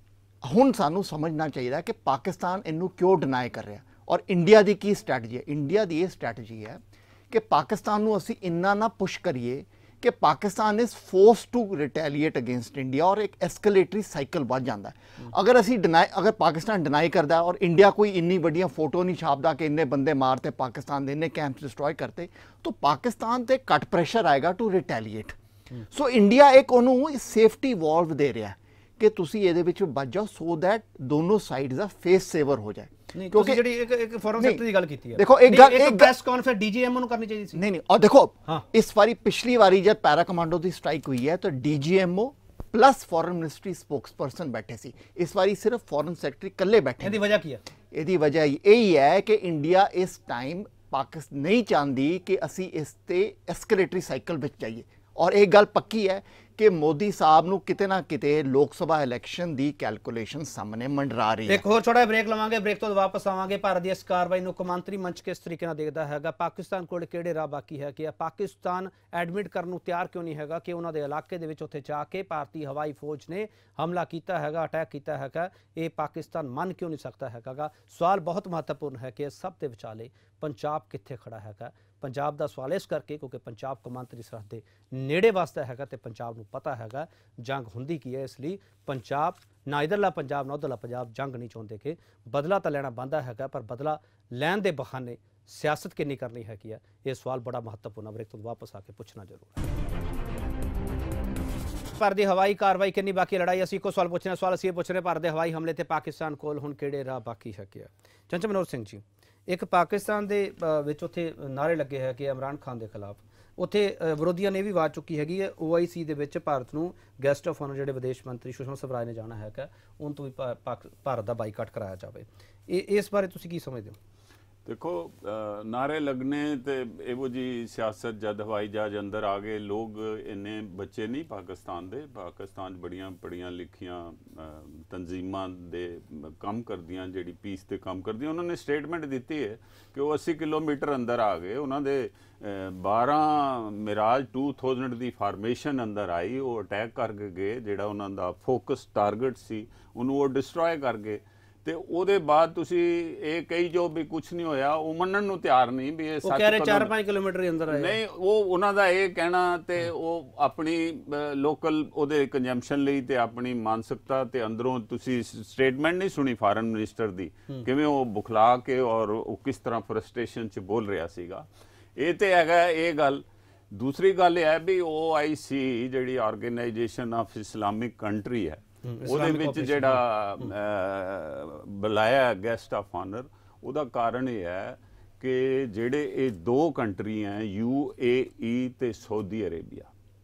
ਹੁਣ ਸਾਨੂੰ ਸਮਝਣਾ ਚਾਹੀਦਾ ਕਿ ਪਾਕਿਸਤਾਨ ਇਹਨੂੰ ਕਿਉਂ ਡਿਨਾਈ ਕਰ ਰਿਹਾ ਔਰ ਇੰਡੀਆ ਦੀ ਕੀ ਸਟ੍ਰੈਟਜੀ ਹੈ। ਇੰਡੀਆ ਦੀ ਇਹ ਸਟ੍ਰੈਟਜੀ ਹੈ ਕਿ ਪਾਕਿਸਤਾਨ ਨੂੰ ਅਸੀਂ ਇੰਨਾ ਨਾ ਪੁਸ਼ ਕਰੀਏ ਕਿ Pakistan is force to retaliate against India ਔਰ ਇੱਕ ਐਸਕੇਲੇਟਰੀ ਸਾਈਕਲ ਵੱਧ ਜਾਂਦਾ ਹੈ। ਅਗਰ ਅਸੀਂ ਡਿਨਾਈ ਅਗਰ ਪਾਕਿਸਤਾਨ ਡਿਨਾਈ ਕਰਦਾ ਔਰ ਇੰਡੀਆ ਕੋਈ ਇੰਨੀ ਵੱਡੀਆਂ ਫੋਟੋ ਨਹੀਂ ਛਾਪਦਾ ਕਿ ਇੰਨੇ ਬੰਦੇ ਮਾਰਤੇ ਪਾਕਿਸਤਾਨ ਦੇ, ਇੰਨੇ ਕੈਂਪਸ ਡਿਸਟਰੋਏ ਕਰਤੇ, ਤਾਂ ਪਾਕਿਸਤਾਨ ਤੇ ਘੱਟ ਪ੍ਰੈਸ਼ਰ ਆਏਗਾ ਟੂ ਰਿਟੈਲੀਏਟ। ਸੋ ਇੰਡੀਆ ਇੱਕ ਉਹਨੂੰ ਸੇਫਟੀ ਵਾਲਵ ਦੇ ਰਿਹਾ ਕਿ ਤੁਸੀਂ ਇਹਦੇ ਵਿੱਚ ਬਚ ਜਾਓ ਸੋ ਦੈਟ ਦੋਨੋਂ ਸਾਈਡਸ ਦਾ ਫੇਸ ਸੇਵਰ ਹੋ ਜਾਏ। ਕਿਉਂਕਿ ਜਿਹੜੀ ਇੱਕ ਇੱਕ ਫੋਰਨ ਸੈਕਟਰ ਦੀ ਗੱਲ ਕੀਤੀ ਹੈ, ਦੇਖੋ ਇੱਕ ਗੱਲ ਇੱਕ ਪ੍ਰੈਸ ਕਾਨਫਰੰਸ ਡੀਜੀਐਮਓ ਨੂੰ ਕਰਨੀ ਚਾਹੀਦੀ ਸੀ। ਨਹੀਂ ਨਹੀਂ ਔਰ ਦੇਖੋ ਇਸ ਵਾਰੀ ਪਿਛਲੀ ਵਾਰੀ ਜਦ ਪੈਰਾ ਕਮਾਂਡੋ ਦੀ ਸਟ੍ਰਾਈਕ ਹੋਈ ਹੈ ਤਾਂ DGMO plus foreign ministry spokesperson ਬੈਠੇ ਸੀ। ਇਸ ਵਾਰੀ ਸਿਰਫ ਫੋਰਨ ਸੈਕਟਰੀ ਇਕੱਲੇ ਬੈਠੇ। ਇਹਦੀ ਵਜ੍ਹਾ ਕੀ ਹੈ? ਇਹਦੀ ਵਜ੍ਹਾ ਇਹੀ ਹੈ ਕਿ ਇੰਡੀਆ ਇਸ ਟਾਈਮ ਪਾਕਿਸਤਾਨ ਨਹੀਂ ਚਾਹੁੰਦੀ ਕਿ ਅਸੀਂ ਇਸ ਤੇ ਐਸਕੇਲੇਟਰੀ ਸਾਈਕਲ ਵਿੱਚ ਜਾਈਏ। ਔਰ ਇਹ ਗੱਲ ਪੱਕੀ ਹੈ ਕਿ ਮੋਦੀ ਸਾਹਿਬ ਨੂੰ ਕਿਤੇ ਨਾ ਕਿਤੇ ਲੋਕ ਸਭਾ ਇਲੈਕਸ਼ਨ ਦੀ ਕੈਲਕੂਲੇਸ਼ਨ ਸਾਹਮਣੇ ਮੰਡਰਾ ਰਹੀ ਹੈ। ਇੱਕ ਹੋਰ ਛੋਟਾ ਬ੍ਰੇਕ ਲਵਾਂਗੇ, ਬ੍ਰੇਕ ਤੋਂ ਵਾਪਸ ਆਵਾਂਗੇ। ਭਾਰਤ ਦੀ ਇਸ ਕਾਰਵਾਈ ਨੂੰ ਕੌਮਾਂਤਰੀ ਮੰਚ ਕਿਸ ਤਰੀਕੇ ਨਾਲ ਦੇਖਦਾ ਹੈਗਾ? ਪਾਕਿਸਤਾਨ ਕੋਲ ਕਿਹੜੇ ਰਾਹ ਬਾਕੀ ਹੈ? ਕਿ ਪਾਕਿਸਤਾਨ ਐਡਮਿਟ ਕਰਨ ਨੂੰ ਤਿਆਰ ਕਿਉਂ ਨਹੀਂ ਹੈਗਾ ਕਿ ਉਹਨਾਂ ਦੇ ਇਲਾਕੇ ਦੇ ਵਿੱਚ ਉੱਥੇ ਜਾ ਕੇ ਭਾਰਤੀ ਹਵਾਈ ਫੌਜ ਨੇ ਹਮਲਾ ਕੀਤਾ ਹੈਗਾ, ਅਟੈਕ ਕੀਤਾ ਹੈਗਾ? ਇਹ ਪਾਕਿਸਤਾਨ ਮੰਨ ਕਿਉਂ ਨਹੀਂ ਸਕਦਾ ਹੈਗਾ? ਸਵਾਲ ਬਹੁਤ ਮਹੱਤਵਪੂਰਨ ਹੈ ਕਿ ਸਭ ਦੇ ਵਿਚਾਲੇ ਪੰਜਾਬ ਕਿੱਥੇ ਖੜਾ ਹੈਗਾ? ਪੰਜਾਬ ਦਾ ਸਵਾਲ ਇਸ ਕਰਕੇ ਕਿਉਂਕਿ ਪੰਜਾਬ ਕੌਮਾਂਤਰੀ ਸਰਹੱਦ ਦੇ ਨੇੜੇ ਵਾਸਤਾ ਹੈਗਾ ਤੇ ਪੰਜਾਬ ਨੂੰ ਪਤਾ ਹੈਗਾ ਜੰਗ ਹੁੰਦੀ ਕੀ ਹੈ। ਇਸ ਲਈ ਪੰਜਾਬ ਨਾ ਇੱਧਰਲਾ ਪੰਜਾਬ ਨਾ ਉੱਧਰਲਾ ਪੰਜਾਬ ਜੰਗ ਨਹੀਂ ਚਾਹੁੰਦੇ ਕਿ ਬਦਲਾ ਤਾਂ ਲੈਣਾ ਬਣਦਾ ਹੈਗਾ, ਪਰ ਬਦਲਾ ਲੈਣ ਦੇ ਬਹਾਨੇ ਸਿਆਸਤ ਕਿੰਨੀ ਕਰਨੀ ਹੈਗੀ ਹੈ? ਇਹ ਸਵਾਲ ਬੜਾ ਮਹੱਤਵਪੂਰਨ ਹੈ। ਬ੍ਰੇਕ ਤੋਂ ਵਾਪਸ ਆ ਕੇ ਪੁੱਛਣਾ ਜ਼ਰੂਰ ਹੈ। ਭਾਰਤ ਦੀ ਹਵਾਈ ਕਾਰਵਾਈ ਕਿੰਨੀ ਬਾਕੀ? ਲੜਾਈ ਅਸੀਂ ਇੱਕੋ ਸਵਾਲ ਪੁੱਛਣਾ, ਸਵਾਲ ਅਸੀਂ ਇਹ ਪੁੱਛ ਰਹੇ ਭਾਰਤ ਦੇ ਹਵਾਈ ਹਮਲੇ ਤੇ ਪਾਕਿਸਤਾਨ ਕੋਲ ਹੁਣ ਕਿਹੜੇ ਰਾਹ ਬਾਕੀ ਹੈਗੇ ਆ? ਚੰਚਲ ਮਨੋਹਰ ਸਿੰਘ ਜੀ, ਇੱਕ ਪਾਕਿਸਤਾਨ ਦੇ ਵਿੱਚ ਉੱਥੇ ਨਾਅਰੇ ਲੱਗੇ ਹੈ ਕਿ ਇਮਰਾਨ ਖਾਨ ਦੇ ਖਿਲਾਫ, ਉੱਥੇ ਵਿਰੋਧੀਆਂ ਨੇ ਵੀ ਆਵਾਜ਼ ਚੁੱਕੀ ਹੈਗੀ ਹੈ ਓ ਆਈ ਸੀ ਦੇ ਵਿੱਚ ਭਾਰਤ ਨੂੰ ਗੈਸਟ ਆਫ ਆਨਰ ਜਿਹੜੇ ਵਿਦੇਸ਼ ਮੰਤਰੀ ਸੁਸ਼ਮਾ ਸਵਰਾਜ ਨੇ ਜਾਣਾ ਹੈਗਾ, ਉਹਨਾਂ ਤੋਂ ਵੀ ਭਾਰਤ ਦਾ ਬਾਈਕਾਟ ਕਰਾਇਆ ਜਾਵੇ। ਇਹ ਇਸ ਬਾਰੇ ਤੁਸੀਂ ਕੀ ਸਮਝਦੇ ਹੋ? देखो नारे लगने ते एवो जी सियासत जद हवाई जहाज अंदर आ गए, लोग इन्ने बच्चे नहीं पाकिस्तान दे। पाकिस्तान बड़ियां पढ़ियां लिखियां तंजीमां दे काम करदियां जेड़ी पीस ते काम करदियां। उन्होंने स्टेटमेंट दी है कि वो अस्सी किलोमीटर अंदर आ गए, उन्होंने बारह मिराज टू थाउजेंड की फार्मेशन अंदर आई, वो अटैक करके गए, जेड़ा उन्हों का फोकस टारगेट सी उन्होंने वो डिस्ट्रॉय कर गए। ਤੇ ਉਹਦੇ ਬਾਅਦ ਤੁਸੀਂ ਇਹ ਕਹੀ ਜੋ ਵੀ ਕੁਝ ਨਹੀਂ ਹੋਇਆ, ਉਹ ਮੰਨਣ ਨੂੰ ਤਿਆਰ ਨਹੀਂ ਵੀ ਇਹ ਸੱਚ। ਚਾਰ ਪੰਜ ਕਿਲੋਮੀਟਰ ਅੰਦਰ ਆਇਆ ਨਹੀਂ, ਉਹ ਉਹਨਾਂ ਦਾ ਇਹ ਕਹਿਣਾ ਤੇ ਉਹ ਆਪਣੀ ਲੋਕਲ ਉਹਦੇ ਕੰਜੰਪਸ਼ਨ ਲਈ ਤੇ ਆਪਣੀ ਮਾਨਸਿਕਤਾ ਤੇ ਅੰਦਰੋਂ ਤੁਸੀਂ ਸਟੇਟਮੈਂਟ ਨਹੀਂ ਸੁਣੀ ਫਾਰਨ ਮਿਨਿਸਟਰ ਦੀ, ਕਿਵੇਂ ਉਹ ਬੁਖਲਾ ਕੇ ਔਰ ਉਹ ਕਿਸ ਤਰ੍ਹਾਂ ਫਰਸਟ੍ਰੇਸ਼ਨ 'ਚ ਬੋਲ ਰਿਹਾ ਸੀਗਾ। ਇਹ ਤੇ ਹੈਗਾ ਇਹ ਗੱਲ। ਦੂਸਰੀ ਗੱਲ ਇਹ ਹੈ ਵੀ ਓ ਆਈ ਸੀ ਜਿਹੜੀ ਆਰਗੇਨਾਈਜੇਸ਼ਨ ਆਫ ਇਸਲਾਮਿਕ ਕੰਟਰੀ ਹੈ, ਉਹਦੇ ਵਿੱਚ ਜਿਹੜਾ ਬੁਲਾਇਆ ਗੈਸਟ ਆਫ ਆਨਰ, ਉਹਦਾ ਕਾਰਨ ਇਹ ਹੈ ਕਿ ਜਿਹੜੇ ਇਹ ਦੋ ਕੰਟਰੀਆਂ ਯੂ ਏ ਈ ਤੇ ਸਾਊਦੀ ਅਰੇਬੀਆ,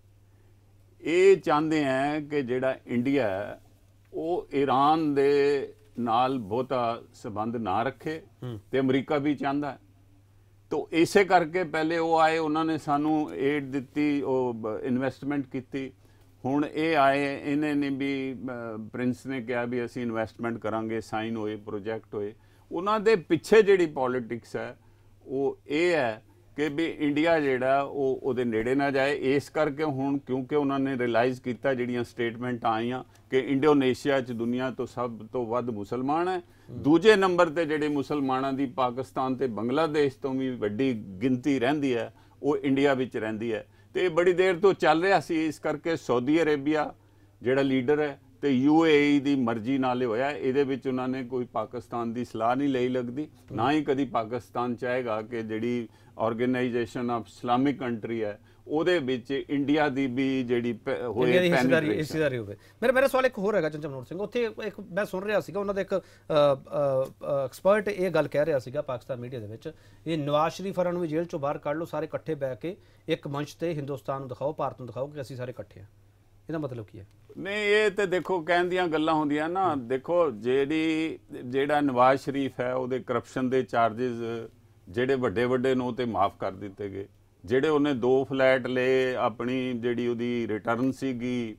ਇਹ ਚਾਹੁੰਦੇ ਹੈ ਕਿ ਜਿਹੜਾ ਇੰਡੀਆ ਹੈ ਉਹ ਈਰਾਨ ਦੇ ਨਾਲ ਬਹੁਤਾ ਸੰਬੰਧ ਨਾ ਰੱਖੇ, ਤੇ ਅਮਰੀਕਾ ਵੀ ਚਾਹੁੰਦਾ ਹੈ। ਤੋ ਇਸੇ ਕਰਕੇ ਪਹਿਲੇ ਉਹ ਆਏ, ਉਹਨਾਂ ਨੇ ਸਾਨੂੰ ਏਡ ਦਿੱਤੀ, ਉਹ ਇਨਵੈਸਟਮੈਂਟ ਕੀਤੀ। ਹੁਣ ਇਹ ਆਏ, ਇਹਨੇ ਨੇ ਵੀ ਪ੍ਰਿੰਸ ਨੇ ਕਿਹਾ ਵੀ ਅਸੀਂ ਇਨਵੈਸਟਮੈਂਟ ਕਰਾਂਗੇ, ਸਾਈਨ ਹੋਏ, ਪ੍ਰੋਜੈਕਟ ਹੋਏ। ਉਹਨਾਂ ਦੇ ਪਿੱਛੇ ਜਿਹੜੀ ਪੋਲੀਟਿਕਸ ਹੈ ਉਹ ਇਹ ਹੈ ਕਿ ਵੀ ਇੰਡੀਆ ਜਿਹੜਾ ਉਹ ਉਹਦੇ ਨੇੜੇ ਨਾ ਜਾਏ। ਇਸ ਕਰਕੇ ਹੁਣ ਕਿਉਂਕਿ ਉਹਨਾਂ ਨੇ ਰਿਅਲਾਈਜ਼ ਕੀਤਾ, ਜਿਹੜੀਆਂ ਸਟੇਟਮੈਂਟਾਂ ਆਈਆਂ ਕਿ ਇੰਡੋਨੇਸ਼ੀਆ 'ਚ ਦੁਨੀਆ ਤੋਂ ਸਭ ਤੋਂ ਵੱਧ ਮੁਸਲਮਾਨ ਹੈ, ਦੂਜੇ ਨੰਬਰ ਤੇ ਜਿਹੜੇ ਮੁਸਲਮਾਨਾਂ ਦੀ ਪਾਕਿਸਤਾਨ ਤੇ ਬੰਗਲਾਦੇਸ਼ ਤੋਂ ਵੀ ਵੱਡੀ ਗਿਣਤੀ ਰਹਿੰਦੀ ਹੈ ਉਹ ਇੰਡੀਆ ਵਿੱਚ ਰਹਿੰਦੀ ਹੈ। ਤੇ ਬੜੀ ਦੇਰ ਤੋਂ ਚੱਲ ਰਿਹਾ ਸੀ। ਇਸ ਕਰਕੇ ਸਾਊਦੀ ਅਰੇਬੀਆ ਜਿਹੜਾ ਲੀਡਰ ਹੈ ਤੇ ਯੂ ਏ ਈ ਦੀ ਮਰਜ਼ੀ ਨਾਲ ਹੋਇਆ। ਇਹਦੇ ਵਿੱਚ ਉਹਨਾਂ ਨੇ ਕੋਈ ਪਾਕਿਸਤਾਨ ਦੀ ਸਲਾਹ ਨਹੀਂ ਲਈ ਲੱਗਦੀ, ਨਾ ਹੀ ਕਦੀ ਪਾਕਿਸਤਾਨ ਚਾਹੇਗਾ ਕਿ ਜਿਹੜੀ ਆਰਗੇਨਾਈਜੇਸ਼ਨ ਆਫ ਇਸਲਾਮਿਕ ਕੰਟਰੀ ਹੈ ਉਹਦੇ ਵਿੱਚ ਇੰਡੀਆ ਦੀ ਵੀ ਜਿਹੜੀ ਹੋਏ ਹਿੱਸੇਦਾਰੀ ਹੋਵੇ। ਮੇਰੇ ਮੇਰਾ ਸਵਾਲ ਇੱਕ ਹੋਰ ਹੈਗਾ ਚੰਚਲ ਮਨੋਹਰ ਸਿੰਘ, ਉੱਥੇ ਇੱਕ ਮੈਂ ਸੁਣ ਰਿਹਾ ਸੀਗਾ ਉਹਨਾਂ ਦਾ ਇੱਕ ਐਕਸਪਰਟ ਇਹ ਗੱਲ ਕਹਿ ਰਿਹਾ ਸੀਗਾ ਪਾਕਿਸਤਾਨ ਮੀਡੀਆ ਦੇ ਵਿੱਚ, ਇਹ ਨਵਾਜ਼ ਸ਼ਰੀਫ ਹੋਰਾਂ ਨੂੰ ਵੀ ਜੇਲ੍ਹ ਚੋਂ ਬਾਹਰ ਕੱਢ ਲਓ, ਸਾਰੇ ਇਕੱਠੇ ਬਹਿ ਕੇ ਇੱਕ ਮੰਚ ਤੇ ਹਿੰਦੁਸਤਾਨ ਨੂੰ ਦਿਖਾਓ, ਭਾਰਤ ਨੂੰ ਦਿਖਾਓ ਕਿ ਅਸੀਂ ਸਾਰੇ ਇਕੱਠੇ ਹਾਂ। ਇਹਦਾ ਮਤਲਬ ਕੀ ਹੈ? ਨਹੀਂ, ਇਹ ਤੇ ਦੇਖੋ ਕਹਿਣ ਦੀਆਂ ਗੱਲਾਂ ਹੁੰਦੀਆਂ ਨਾ। ਦੇਖੋ ਜਿਹੜੀ ਜਿਹੜਾ ਨਵਾਜ਼ ਸ਼ਰੀਫ ਹੈ ਉਹਦੇ ਕਰਪਸ਼ਨ ਦੇ ਚਾਰजेस ਜਿਹੜੇ ਵੱਡੇ ਵੱਡੇ ਨੂੰ ਤੇ ਮਾਫ ਕਰ ਦਿੱਤੇ ਗਏ। ਜਿਹੜੇ ਉਹਨੇ ਦੋ ਫਲੈਟ ਲਏ, ਆਪਣੀ ਜਿਹੜੀ ਉਹਦੀ ਰਿਟਰਨ ਸੀਗੀ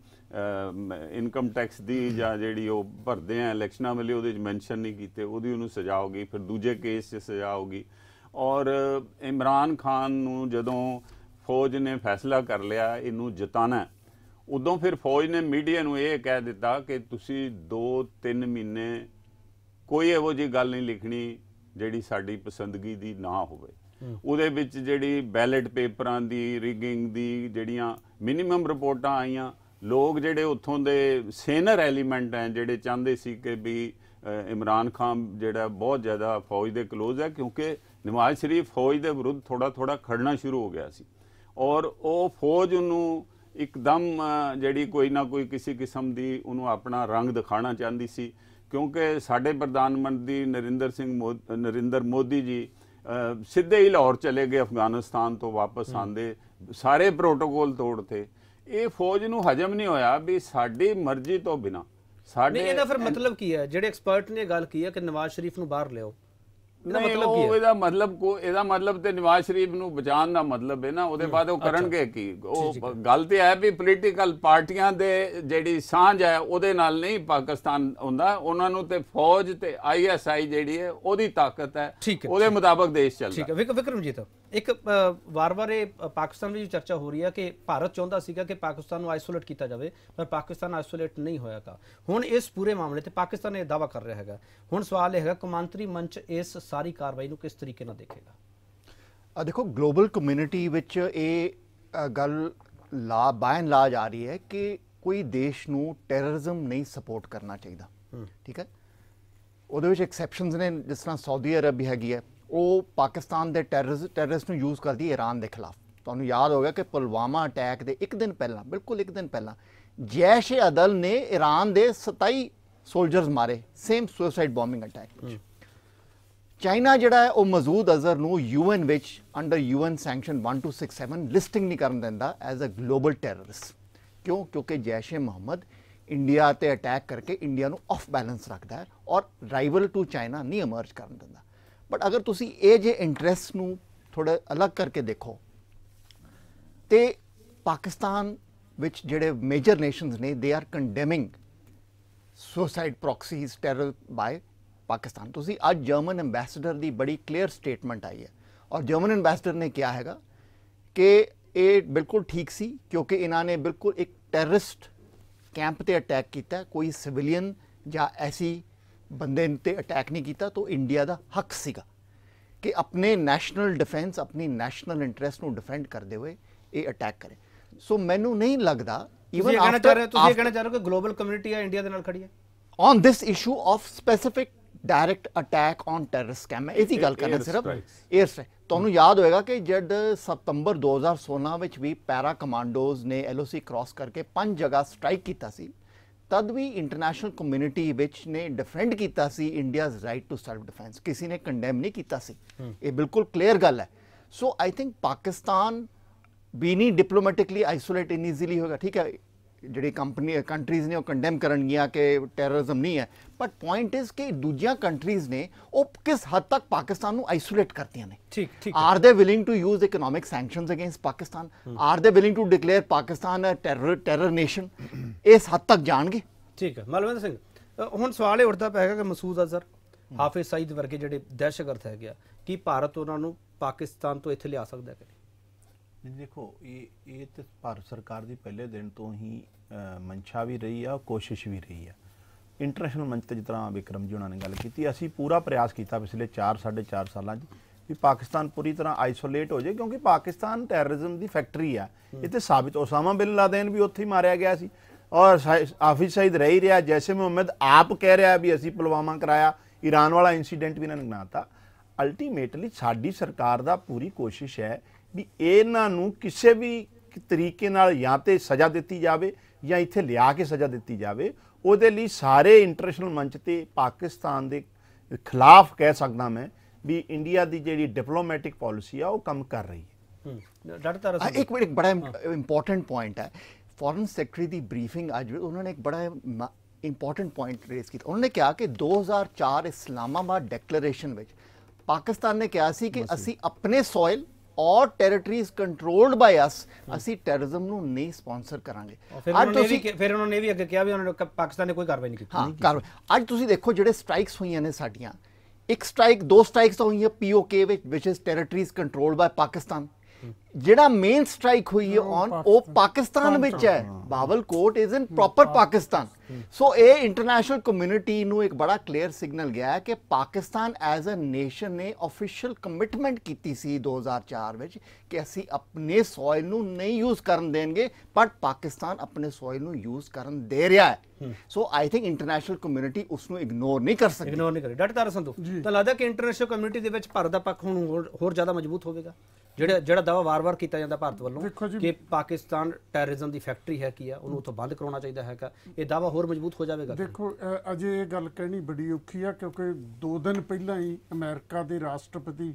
ਇਨਕਮ ਟੈਕਸ ਦੀ ਜਾਂ ਜਿਹੜੀ ਉਹ ਭਰਦੇ ਆ ਇਲੈਕਸ਼ਨਾਂ ਵੇਲੇ, ਉਹਦੇ 'ਚ ਮੈਂਸ਼ਨ ਨਹੀਂ ਕੀਤੇ, ਉਹਦੀ ਉਹਨੂੰ ਸਜ਼ਾ ਹੋ ਗਈ। ਫਿਰ ਦੂਜੇ ਕੇਸ 'ਚ ਸਜ਼ਾ ਹੋ ਗਈ। ਔਰ ਇਮਰਾਨ ਖਾਨ ਨੂੰ ਜਦੋਂ ਫੌਜ ਨੇ ਫੈਸਲਾ ਕਰ ਲਿਆ ਇਹਨੂੰ ਜਿਤਾਣਾ, ਉਦੋਂ ਫਿਰ ਫੌਜ ਨੇ ਮੀਡੀਆ ਨੂੰ ਇਹ ਕਹਿ ਦਿੱਤਾ ਕਿ ਤੁਸੀਂ ਦੋ ਤਿੰਨ ਮਹੀਨੇ ਕੋਈ ਇਹੋ ਜਿਹੀ ਗੱਲ ਨਹੀਂ ਲਿਖਣੀ ਜਿਹੜੀ ਸਾਡੀ ਪਸੰਦਗੀ ਦੀ ਨਾ ਹੋਵੇ। ਉਹਦੇ ਵਿੱਚ ਜਿਹੜੀ ਬੈਲਟ ਪੇਪਰਾਂ ਦੀ ਰਿਗਿੰਗ ਦੀ ਜਿਹੜੀਆਂ ਮਿਨੀਮਮ ਰਿਪੋਰਟਾਂ ਆਈਆਂ, ਲੋਕ ਜਿਹੜੇ ਉੱਥੋਂ ਦੇ ਸੀਨੀਅਰ ਐਲੀਮੈਂਟ ਹੈ ਜਿਹੜੇ ਚਾਹੁੰਦੇ ਸੀ ਕਿ ਵੀ ਇਮਰਾਨ ਖਾਨ ਜਿਹੜਾ ਬਹੁਤ ਜ਼ਿਆਦਾ ਫੌਜ ਦੇ ਕਲੋਜ਼ ਹੈ, ਕਿਉਂਕਿ ਨਵਾਜ਼ ਸ਼ਰੀਫ ਫੌਜ ਦੇ ਵਿਰੁੱਧ ਥੋੜਾ ਥੋੜਾ ਖੜਨਾ ਸ਼ੁਰੂ ਹੋ ਗਿਆ ਸੀ। ਔਰ ਉਹ ਫੌਜ ਉਹਨੂੰ ਇੱਕਦਮ ਜਿਹੜੀ ਕੋਈ ਨਾ ਕੋਈ ਕਿਸੇ ਕਿਸਮ ਦੀ ਉਹਨੂੰ ਆਪਣਾ ਰੰਗ ਦਿਖਾਉਣਾ ਚਾਹੁੰਦੀ ਸੀ, ਕਿਉਂਕਿ ਸਾਡੇ ਪ੍ਰਧਾਨ ਮੰਤਰੀ ਨਰਿੰਦਰ ਸਿੰਘ ਮੋਦੀ ਨਰਿੰਦਰ ਮੋਦੀ ਜੀ ਸਿੱਧੇ ਹੀ ਲਾਹੌਰ ਚਲੇ ਗਏ ਅਫਗਾਨਿਸਤਾਨ ਤੋਂ ਵਾਪਸ ਆਉਂਦੇ, ਸਾਰੇ ਪ੍ਰੋਟੋਕੋਲ ਤੋੜਤੇ। ਇਹ ਫੌਜ ਨੂੰ ਹਜਮ ਨਹੀਂ ਹੋਇਆ ਵੀ ਸਾਡੀ ਮਰਜ਼ੀ ਤੋਂ ਬਿਨਾ ਸਾਡੇ। ਇਹਦਾ ਫਿਰ ਮਤਲਬ ਕੀ ਹੈ? ਜਿਹੜੇ ਐਕਸਪਰਟ ਨੇ ਗੱਲ ਕੀ ਹੈ ਕਿ ਨਵਾਜ਼ ਸ਼ਰੀਫ ਨੂੰ ਬਾਹਰ ਲਿਆਓ, ਇਹਦਾ ਨਹੀਂ, ਮਤਲਬ ਕੀ ਉਹ ਹੈ? ਇਹਦਾ ਮਤਲਬ ਕੋ ਇਹਦਾ ਮਤਲਬ ਤੇ ਨਵਾਜ਼ ਸ਼ਰੀਫ ਨੂੰ ਬਚਾਉਣ ਦਾ ਮਤਲਬ ਹੈ ਨਾ। ਉਹਦੇ ਬਾਅਦ ਉਹ ਕਰਨਗੇ ਕੀ? ਉਹ ਗੱਲ ਤੇ ਹੈ ਵੀ ਪੋਲੀਟੀਕਲ ਪਾਰਟੀਆਂ ਦੇ ਜਿਹੜੀ ਸਾਂਝ ਹੈ ਉਹਦੇ ਨਾਲ ਨਹੀਂ ਪਾਕਿਸਤਾਨ ਹੁੰਦਾ। ਉਹਨਾਂ ਨੂੰ ਤੇ ਫੌਜ ਤੇ ਆਈ ਐਸ ਆਈ ਜਿਹੜੀ ਹੈ ਉਹਦੀ ਤਾਕਤ ਹੈ, ਉਹਦੇ ਮੁਤਾਬਕ ਦੇਸ਼ ਚੱਲਦਾ। ਠੀਕ ਹੈ ਵਿਕ ਵਿਕਰਮਜੀਤ, ਇੱਕ ਵਾਰ-ਵਾਰ ਇਹ ਪਾਕਿਸਤਾਨ ਦੀ ਚਰਚਾ ਹੋ ਰਹੀ ਹੈ ਕਿ ਭਾਰਤ ਚਾਹੁੰਦਾ ਸੀਗਾ ਕਿ ਪਾਕਿਸਤਾਨ ਨੂੰ ਆਈਸੋਲੇਟ ਕੀਤਾ ਜਾਵੇ, ਪਰ ਪਾਕਿਸਤਾਨ ਆਈਸੋਲੇਟ ਨਹੀਂ ਹੋਇਆਗਾ। ਹੁਣ ਇਸ ਪੂਰੇ ਮਾਮਲੇ ਤੇ ਪਾਕਿਸਤਾਨ ਇਹ ਦਾਅਵਾ ਕਰ ਰਿਹਾ ਹੈਗਾ। ਹੁਣ ਸਵਾਲ ਇਹ ਹੈਗਾ ਕੌਮਾਂਤਰੀ ਮੰਚ ਇਸ ਸਾਰੀ ਕਾਰਵਾਈ ਨੂੰ ਕਿਸ ਤਰੀਕੇ ਨਾਲ ਦੇਖੇਗਾ? ਆ ਦੇਖੋ, ਗਲੋਬਲ ਕਮਿਊਨਿਟੀ ਵਿੱਚ ਇਹ ਗੱਲ ਲਾ ਬਾय ਐਂਡ ਲਾਰਜ ਆ ਰਹੀ ਹੈ ਕਿ ਕੋਈ ਦੇਸ਼ ਨੂੰ ਟੈਰਰਿਜ਼ਮ ਨਹੀਂ ਸਪੋਰਟ ਕਰਨਾ ਚਾਹੀਦਾ। ਠੀਕ ਹੈ, ਉਹਦੇ ਵਿੱਚ ਐਕਸੈਪਸ਼ਨਸ ਨੇ, ਜਿਸ ਤਰ੍ਹਾਂ ਸਾਊਦੀ ਅਰਬ ਹੈਗੀ ਹੈ, ਉਹ ਪਾਕਿਸਤਾਨ ਦੇ ਟੈਰਰਿਸਟ ਟੈਰਰਿਸਟ ਨੂੰ ਯੂਜ਼ ਕਰਦੀ ਹੈ ਈਰਾਨ ਦੇ ਖਿਲਾਫ। ਤੁਹਾਨੂੰ ਯਾਦ ਹੋਗਾ ਕਿ ਪੁਲਵਾਮਾ ਅਟੈਕ ਦੇ ਇੱਕ ਦਿਨ ਪਹਿਲਾਂ, ਬਿਲਕੁਲ ਇੱਕ ਦਿਨ ਪਹਿਲਾਂ, ਜੈਸ਼-ਏ-ਅਦਲ ਨੇ ਈਰਾਨ ਦੇ ਸਤਾਈ ਸੋਲਜਰਸ ਮਾਰੇ, ਸੇਮ ਸੁਸਾਈਡ ਬੋਮਿੰਗ ਅਟੈਕ ਵਿੱਚ। ਚਾਈਨਾ ਜਿਹੜਾ ਹੈ ਉਹ ਮਸੂਦ ਅਜ਼ਹਰ ਨੂੰ ਯੂਐਨ ਵਿੱਚ under UN sanction one two six seven listing ਨਹੀਂ ਕਰਨ ਦਿੰਦਾ ਐਜ਼ ਅ ਗਲੋਬਲ ਟੈਰਰਿਸਟ। ਕਿਉਂ? ਕਿਉਂਕਿ ਜੈਸ਼-ਏ-ਮੁਹੰਮਦ ਇੰਡੀਆ ਤੇ ਅਟੈਕ ਕਰਕੇ ਇੰਡੀਆ ਨੂੰ ਆਫ ਬੈਲੈਂਸ ਰੱਖਦਾ ਹੈ ਔਰ ਰਾਈਵਲ ਟੂ ਚਾਈਨਾ ਨਹੀਂ ਇਮਰਜ ਕਰਨ ਦਿੰਦਾ। ਬਟ ਅਗਰ ਤੁਸੀਂ ਇਹ ਜੇ ਇੰਟਰਸਟ ਨੂੰ ਥੋੜਾ ਅਲੱਗ ਕਰਕੇ ਦੇਖੋ ਤੇ ਪਾਕਿਸਤਾਨ ਵਿੱਚ ਜਿਹੜੇ ਮੇਜਰ ਨੇਸ਼ਨਸ ਨੇ they are condemning suicide proxies terror by Pakistan. ਤੁਸੀਂ ਅੱਜ ਜਰਮਨ ਐਂਬੈਸਡਰ ਦੀ ਬੜੀ ਕਲੀਅਰ ਸਟੇਟਮੈਂਟ ਆਈ ਹੈ ਔਰ ਜਰਮਨ ਐਂਬੈਸਡਰ ਨੇ ਕਿਹਾ ਹੈਗਾ ਕਿ ਇਹ ਬਿਲਕੁਲ ਠੀਕ ਸੀ ਕਿਉਂਕਿ ਇਹਨਾਂ ਨੇ ਬਿਲਕੁਲ ਇੱਕ ਟੈਰਰਿਸਟ ਕੈਂਪ ਤੇ ਅਟੈਕ ਕੀਤਾ, ਕੋਈ ਸਿਵਿਲੀਅਨ ਜਾਂ ਐਸੀ ਬੰਦੇ ਤੇ ਅਟੈਕ ਨਹੀਂ ਕੀਤਾ। ਤਾਂ ਇੰਡੀਆ ਦਾ ਹੱਕ ਸੀਗਾ ਕਿ ਆਪਣੇ ਨੈਸ਼ਨਲ ਡਿਫੈਂਸ, ਆਪਣੀ ਨੈਸ਼ਨਲ ਇੰਟਰਸਟ ਨੂੰ ਡਿਫੈਂਡ ਕਰਦੇ ਹੋਏ ਇਹ ਅਟੈਕ ਕਰੇ। ਸੋ ਮੈਨੂੰ ਨਹੀਂ ਲੱਗਦਾ ਈਵਨ ਆਫਟਰ ਤੁਸੀਂ ਕਹਿਣਾ ਚਾਹ ਰਹੇ ਹੋ ਕਿ ਗਲੋਬਲ ਕਮਿਊਨਿਟੀ ਆ ਇੰਡੀਆ ਦੇ ਨਾਲ ਖੜੀ ਹੈ on this issue of specific direct attack on terrorist camp. ਇਹਦੀ ਗੱਲ ਕਰਨਾ ਸਿਰਫ ਏਅਰ ਸਟ੍ਰਾਈਕ। ਤੁਹਾਨੂੰ ਯਾਦ ਹੋਏਗਾ ਕਿ ਜਦ ਸਤੰਬਰ ਦੋ ਹਜ਼ਾਰ ਸੋਲਾਂ ਵਿੱਚ ਵੀ ਪੈਰਾ ਕਮਾਂਡੋਜ਼ ਨੇ ਐਲ ਓ ਸੀ ਕ੍ਰਾਸ ਕਰਕੇ ਪੰਜ ਜਗ੍ਹਾ ਸਟ੍ਰਾਈਕ ਕੀਤਾ ਸੀ, ਤਦ ਵੀ ਇੰਟਰਨੈਸ਼ਨਲ ਕਮਿਊਨਿਟੀ ਵਿੱਚ ਨੇ ਡਿਫੈਂਡ ਕੀਤਾ ਸੀ India's right to self defence. ਕਿਸੇ ਨੇ ਕੰਡੈਮ ਨਹੀਂ ਕੀਤਾ ਸੀ, ਇਹ ਬਿਲਕੁਲ ਕਲੀਅਰ ਗੱਲ ਹੈ। ਸੋ ਆਈ ਥਿੰਕ ਪਾਕਿਸਤਾਨ ਵੀ ਨਹੀਂ ਡਿਪਲੋਮੈਟਿਕਲੀ ਆਈਸੋਲੇਟ ਇਨ ਈਜ਼ੀਲੀ ਹੋਗਾ। ਠੀਕ ਹੈ, ਜਿਹੜੀ ਕੰਪਨੀ ਕੰਟਰੀਜ਼ ਨੇ ਉਹ ਕੰਡੈਮ ਕਰਨਗੀਆਂ ਕਿ ਟੈਰਰਿਜ਼ਮ ਨਹੀਂ ਹੈ, ਬਟ ਪੁਆਇੰਟ ਇਜ਼ ਕਿ ਦੂਜੀਆਂ ਕੰਟਰੀਜ਼ ਨੇ ਉਹ ਕਿਸ ਹੱਦ ਤੱਕ ਪਾਕਿਸਤਾਨ ਨੂੰ ਆਈਸੋਲੇਟ ਕਰਤੀਆਂ ਨੇ। ਠੀਕ ਠੀਕ are they willing to use economic sanctions against Pakistan? Are they willing to declare Pakistan a terror terror nation? ਇਸ ਹੱਦ ਤੱਕ ਜਾਣਗੇ? ਠੀਕ ਹੈ ਮਲਵਿੰਦਰ ਸਿੰਘ, ਹੁਣ ਸਵਾਲ ਇਹ ਉੱਠਦਾ ਪਿਆ ਹੈਗਾ ਕਿ ਮਸੂਦ ਅਜ਼ਹਰ, ਹਾਫਿਜ਼ ਸਈਦ ਵਰਗੇ ਜਿਹੜੇ ਦਹਿਸ਼ਤਗਰਦ ਹੈਗੇ ਆ, ਕੀ ਭਾਰਤ ਉਹਨਾਂ ਨੂੰ ਪਾਕਿਸਤਾਨ ਤੋਂ ਇੱਥੇ ਲਿਆ ਸਕਦਾ ਹੈ? ਦੇਖੋ, ਇਹ ਇਹ ਤੇ ਭਾਰਤ ਸਰਕਾਰ ਦੀ ਪਹਿਲੇ ਦਿਨ ਤੋਂ ਹੀ ਮਨਸ਼ਾ ਵੀ ਰਹੀ ਆ, ਕੋਸ਼ਿਸ਼ ਵੀ ਰਹੀ ਆ। ਇੰਟਰਨੈਸ਼ਨਲ ਮੰਚ ਤੇ ਜਿਸ ਤਰ੍ਹਾਂ ਵਿਕਰਮ ਜੀ ਉਹਨਾਂ ਨੇ ਗੱਲ ਕੀਤੀ, ਅਸੀਂ ਪੂਰਾ ਪ੍ਰਯਾਸ ਕੀਤਾ ਪਿਛਲੇ ਚਾਰ ਸਾਢੇ ਚਾਰ ਸਾਲਾਂ 'ਚ ਵੀ ਪਾਕਿਸਤਾਨ ਪੂਰੀ ਤਰ੍ਹਾਂ ਆਈਸੋਲੇਟ ਹੋ ਜਾਏ, ਕਿਉਂਕਿ ਪਾਕਿਸਤਾਨ ਟੈਰਰਿਜ਼ਮ ਦੀ ਫੈਕਟਰੀ ਆ। ਇਹ ਤੇ ਸਾਬਿਤ, ਉਸਾਮਾ ਬਿਨ ਲਾਦੈਨ ਵੀ ਉੱਥੇ ਹੀ ਮਾਰਿਆ ਗਿਆ ਸੀ ਔਰ ਹਾਫਿਜ਼ ਸਈਦ ਰਹਿ ਹੀ ਰਿਹਾ। ਜੈਸੇ ਮੁਹੰਮਦ ਆਪ ਕਹਿ ਰਿਹਾ ਵੀ ਅਸੀਂ ਪੁਲਵਾਮਾ ਕਰਾਇਆ, ਈਰਾਨ ਵਾਲਾ ਇਨਸੀਡੈਂਟ ਵੀ ਇਹਨਾਂ ਨੇ ਗਿਣਾਤਾ। ਅਲਟੀਮੇਟਲੀ ਸਾਡੀ ਸਰਕਾਰ ਦਾ ਪੂਰੀ ਕੋਸ਼ਿਸ਼ ਹੈ ਵੀ ਇਹਨਾਂ ਨੂੰ ਕਿਸੇ ਵੀ ਤਰੀਕੇ ਨਾਲ ਜਾਂ ਤੇ ਸਜ਼ਾ ਦਿੱਤੀ ਜਾਵੇ ਜਾਂ ਇੱਥੇ ਲਿਆ ਕੇ ਸਜ਼ਾ ਦਿੱਤੀ ਜਾਵੇ। ਉਹਦੇ ਲਈ ਸਾਰੇ ਇੰਟਰਨੈਸ਼ਨਲ ਮੰਚ ਤੇ ਪਾਕਿਸਤਾਨ ਦੇ ਖਿਲਾਫ ਕਹਿ ਸਕਦਾ ਮੈਂ ਵੀ ਇੰਡੀਆ ਦੀ ਜਿਹੜੀ ਡਿਪਲੋਮੈਟਿਕ ਪਾਲਿਸੀ ਆ ਉਹ ਕੰਮ ਕਰ ਰਹੀ ਹੈ। ਇੱਕ ਇੱਕ ਬੜਾ ਇੰਪੋਰਟੈਂਟ ਪੁਆਇੰਟ ਹੈ। ਫੋਰਨ ਸੈਕਟਰੀ ਦੀ ਬਰੀਫਿੰਗ ਅੱਜ ਉਹਨਾਂ ਨੇ ਇੱਕ ਬੜਾ ਇੰਪੋਰਟੈਂਟ ਪੁਆਇੰਟ ਰੇਜ਼ ਕੀਤਾ। ਉਹਨਾਂ ਨੇ ਕਿਹਾ ਕਿ ਦੋ ਹਜ਼ਾਰ ਚਾਰ ਇਸਲਾਮਾਬਾਦ ਡੈਕਲੇਰੇਸ਼ਨ ਵਿੱਚ ਪਾਕਿਸਤਾਨ ਨੇ ਕਿਹਾ ਸੀ ਕਿ ਅਸੀਂ ਆਪਣੇ ਸੋਇਲ ਔਰ ਟੈਰੀਟਰੀਜ਼ ਕੰਟਰੋਲਡ ਬਾਈ ਅਸ ਅਸੀਂ ਟੈਰਰਿਜ਼ਮ ਨੂੰ ਨਹੀਂ ਸਪਾਂਸਰ ਕਰਾਂਗੇ। ਅੱਜ ਤੁਸੀਂ ਫਿਰ ਉਹਨਾਂ ਨੇ ਵੀ ਅੱਗੇ ਕਿਹਾ ਵੀ ਉਹਨਾਂ ਨੇ ਪਾਕਿਸਤਾਨ ਨੇ ਕੋਈ ਕਾਰਵਾਈ ਨਹੀਂ ਕੀਤੀ। ਹਾਂ ਕਾਰਵਾਈ ਅੱਜ ਤੁਸੀਂ ਦੇਖੋ ਜਿਹੜੇ ਸਟ੍ਰਾਈਕਸ ਹੋਈਆਂ ਨੇ ਸਾਡੀਆਂ, ਇੱਕ ਸਟ੍ਰਾਈਕ ਦੋ ਸਟ੍ਰਾਈਕਸ ਹੋਈਆਂ ਪੀਓਕੇ ਵਿੱਚ which is territories controlled by Pakistan. ਜਿਹੜਾ ਮੇਨ ਸਟ੍ਰਾਈਕ ਹੋਈ ਹੈ ਔਨ ਉਹ ਪਾਕਿਸਤਾਨ ਵਿੱਚ ਹੈ, Balakot is in proper Pakistan. So ਇਹ ਇੰਟਰਨੈਸ਼ਨਲ ਕਮਿਊਨਿਟੀ ਨੂੰ ਇੱਕ ਬੜਾ ਕਲੀਅਰ ਸਿਗਨਲ ਗਿਆ ਹੈ ਕਿ ਪਾਕਿਸਤਾਨ ਐਜ਼ ਅ ਨੇਸ਼ਨ ਨੇ ਆਫੀਸ਼ੀਅਲ ਕਮਿਟਮੈਂਟ ਕੀਤੀ ਸੀ ਦੋ ਹਜ਼ਾਰ ਚਾਰ ਵਿੱਚ ਕਿ ਅਸੀਂ ਆਪਣੇ ਸੋਇਲ ਨੂੰ ਨਹੀਂ ਯੂਜ਼ ਕਰਨ ਦੇਣਗੇ, ਬਟ ਪਾਕਿਸਤਾਨ ਆਪਣੇ ਸੋਇਲ ਨੂੰ ਯੂਜ਼ ਕਰਨ ਦੇ ਰਿਹਾ ਹੈ। So I think international community ਉਸ ਨੂੰ ਇਗਨੋਰ ਨਹੀਂ ਕਰ ਸਕਦੀ। ਇਗਨੋਰ ਨਹੀਂ ਕਰੇ। ਡਾਕਟਰ ਤਾਰਾ ਸੰਧੂ, ਤਾਂ ਲੱਗਦਾ ਕਿ ਇੰਟਰਨੈਸ਼ਨਲ ਕਮਿਊਨਿਟੀ ਦੇ ਵਿੱਚ ਭਾਰਤ ਦਾ ਪੱਖ ਹੁਣ ਹੋਰ ਹੋਰ ਜ਼ਿਆਦਾ ਮਜ਼ਬੂਤ ਹੋਵੇਗਾ? ਜਿਹੜਾ ਜਿਹੜਾ ਦਾਵਾ ਵਾਰ-ਵਾਰ ਕੀਤਾ ਜਾਂਦਾ ਭਾਰਤ ਵੱਲੋਂ ਕਿ ਪਾਕਿਸਤਾਨ ਟੈਰਰਿਜ਼ਮ ਦੀ ਫੈਕਟਰੀ ਹੈ ਕੀ ਆ, ਉਹਨੂੰ ਉੱਥੋਂ ਬੰਦ ਕਰਾਉਣਾ ਚਾਹੀਦਾ ਹੈਗਾ, ਇਹ ਦਾਵਾ ਹੋਰ ਮਜ਼ਬੂਤ ਹੋ ਜਾਵੇਗਾ? ਦੇਖੋ ਅਜੇ ਇਹ ਗੱਲ ਕਹਿਣੀ ਬੜੀ ਔਖੀ ਆ ਕਿਉਂਕਿ ਦੋ ਦਿਨ ਪਹਿਲਾਂ ਹੀ ਅਮਰੀਕਾ ਦੇ ਰਾਸ਼ਟਰਪਤੀ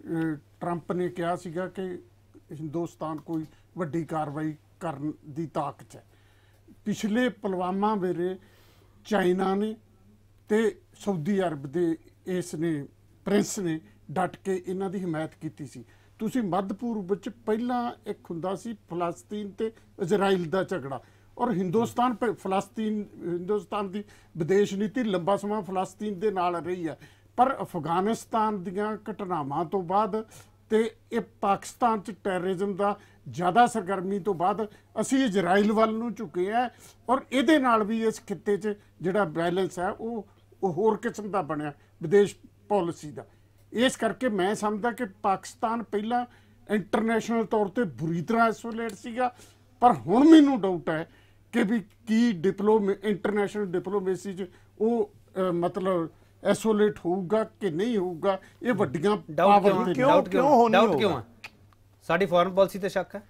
ਟਰੰਪ ਨੇ ਕਿਹਾ ਸੀਗਾ ਕਿ ਹਿੰਦੁਸਤਾਨ ਕੋਈ ਵੱਡੀ ਕਾਰਵਾਈ ਕਰਨ ਦੀ ਤਾਕਤ ਹੈ। ਪਿਛਲੇ ਪੁਲਵਾਮਾ ਵੇਲੇ ਚਾਈਨਾ ਨੇ ਤੇ ਸਾਊਦੀ ਅਰਬ ਦੇ ਇਸ ਨੇ ਪ੍ਰਿੰਸ ਨੇ ਡਟ ਕੇ ਇਹਨਾਂ ਦੀ ਹਮਾਇਤ ਕੀਤੀ ਸੀ। ਤੁਸੀਂ ਮੱਧ ਪੂਰਬ ਵਿੱਚ ਪਹਿਲਾਂ ਇੱਕ ਹੁੰਦਾ ਸੀ ਫਲਸਤੀਨ ਤੇ ਇਜ਼ਰਾਈਲ ਦਾ ਝਗੜਾ, ਔਰ ਹਿੰਦੁਸਤਾਨ ਫਲਸਤੀਨ ਹਿੰਦੁਸਤਾਨ ਦੀ ਵਿਦੇਸ਼ ਨੀਤੀ ਲੰਬਾ ਸਮਾਂ ਫਲਸਤੀਨ ਦੇ ਨਾਲ ਰਹੀ ਹੈ, ਪਰ ਅਫਗਾਨਿਸਤਾਨ ਦੀਆਂ ਘਟਨਾਵਾਂ ਤੋਂ ਬਾਅਦ ਤੇ ਇਹ ਪਾਕਿਸਤਾਨ 'ਚ ਟੈਰਰਿਜ਼ਮ ਦਾ ਜ਼ਿਆਦਾ ਸਰਗਰਮੀ ਤੋਂ ਬਾਅਦ ਅਸੀਂ ਇਜ਼ਰਾਈਲ ਵੱਲ ਨੂੰ ਝੁਕੇ ਹੈ, ਔਰ ਇਹਦੇ ਨਾਲ ਵੀ ਇਸ ਖਿੱਤੇ 'ਚ ਜਿਹੜਾ ਬੈਲੈਂਸ ਹੈ ਉਹ ਉਹ ਹੋਰ ਕਿਸਮ ਦਾ ਬਣਿਆ ਵਿਦੇਸ਼ ਪਾਲਿਸੀ ਦਾ। ਇਸ ਕਰਕੇ ਮੈਂ ਸਮਝਦਾ ਕਿ ਪਾਕਿਸਤਾਨ ਪਹਿਲਾਂ ਇੰਟਰਨੈਸ਼ਨਲ ਤੌਰ ਤੇ ਬੁਰੀ ਤਰ੍ਹਾਂ ਐਸੋਲੇਟ ਸੀਗਾ, ਪਰ ਹੁਣ ਮੈਨੂੰ ਡਾਊਟ ਹੈ ਕਿ ਵੀ ਕੀ ਡਿਪਲੋਮੇ ਇੰਟਰਨੈਸ਼ਨਲ ਡਿਪਲੋਮੇਸੀ 'ਚ ਉਹ ਮਤਲਬ ਐਸੋਲੇਟ ਹੋਊਗਾ ਕਿ ਨਹੀਂ ਹੋਊਗਾ। ਇਹ ਵੱਡੀਆਂ ਪਾਵਰ ਕਿਉਂ ਕਿਉਂ ਡਾਊਟ ਕਿਉਂ ਹੈ? ਸਾਡੀ ਫੋਰਨ ਪਾਲਿਸੀ ਤੇ ਸ਼ੱਕ ਹੈ,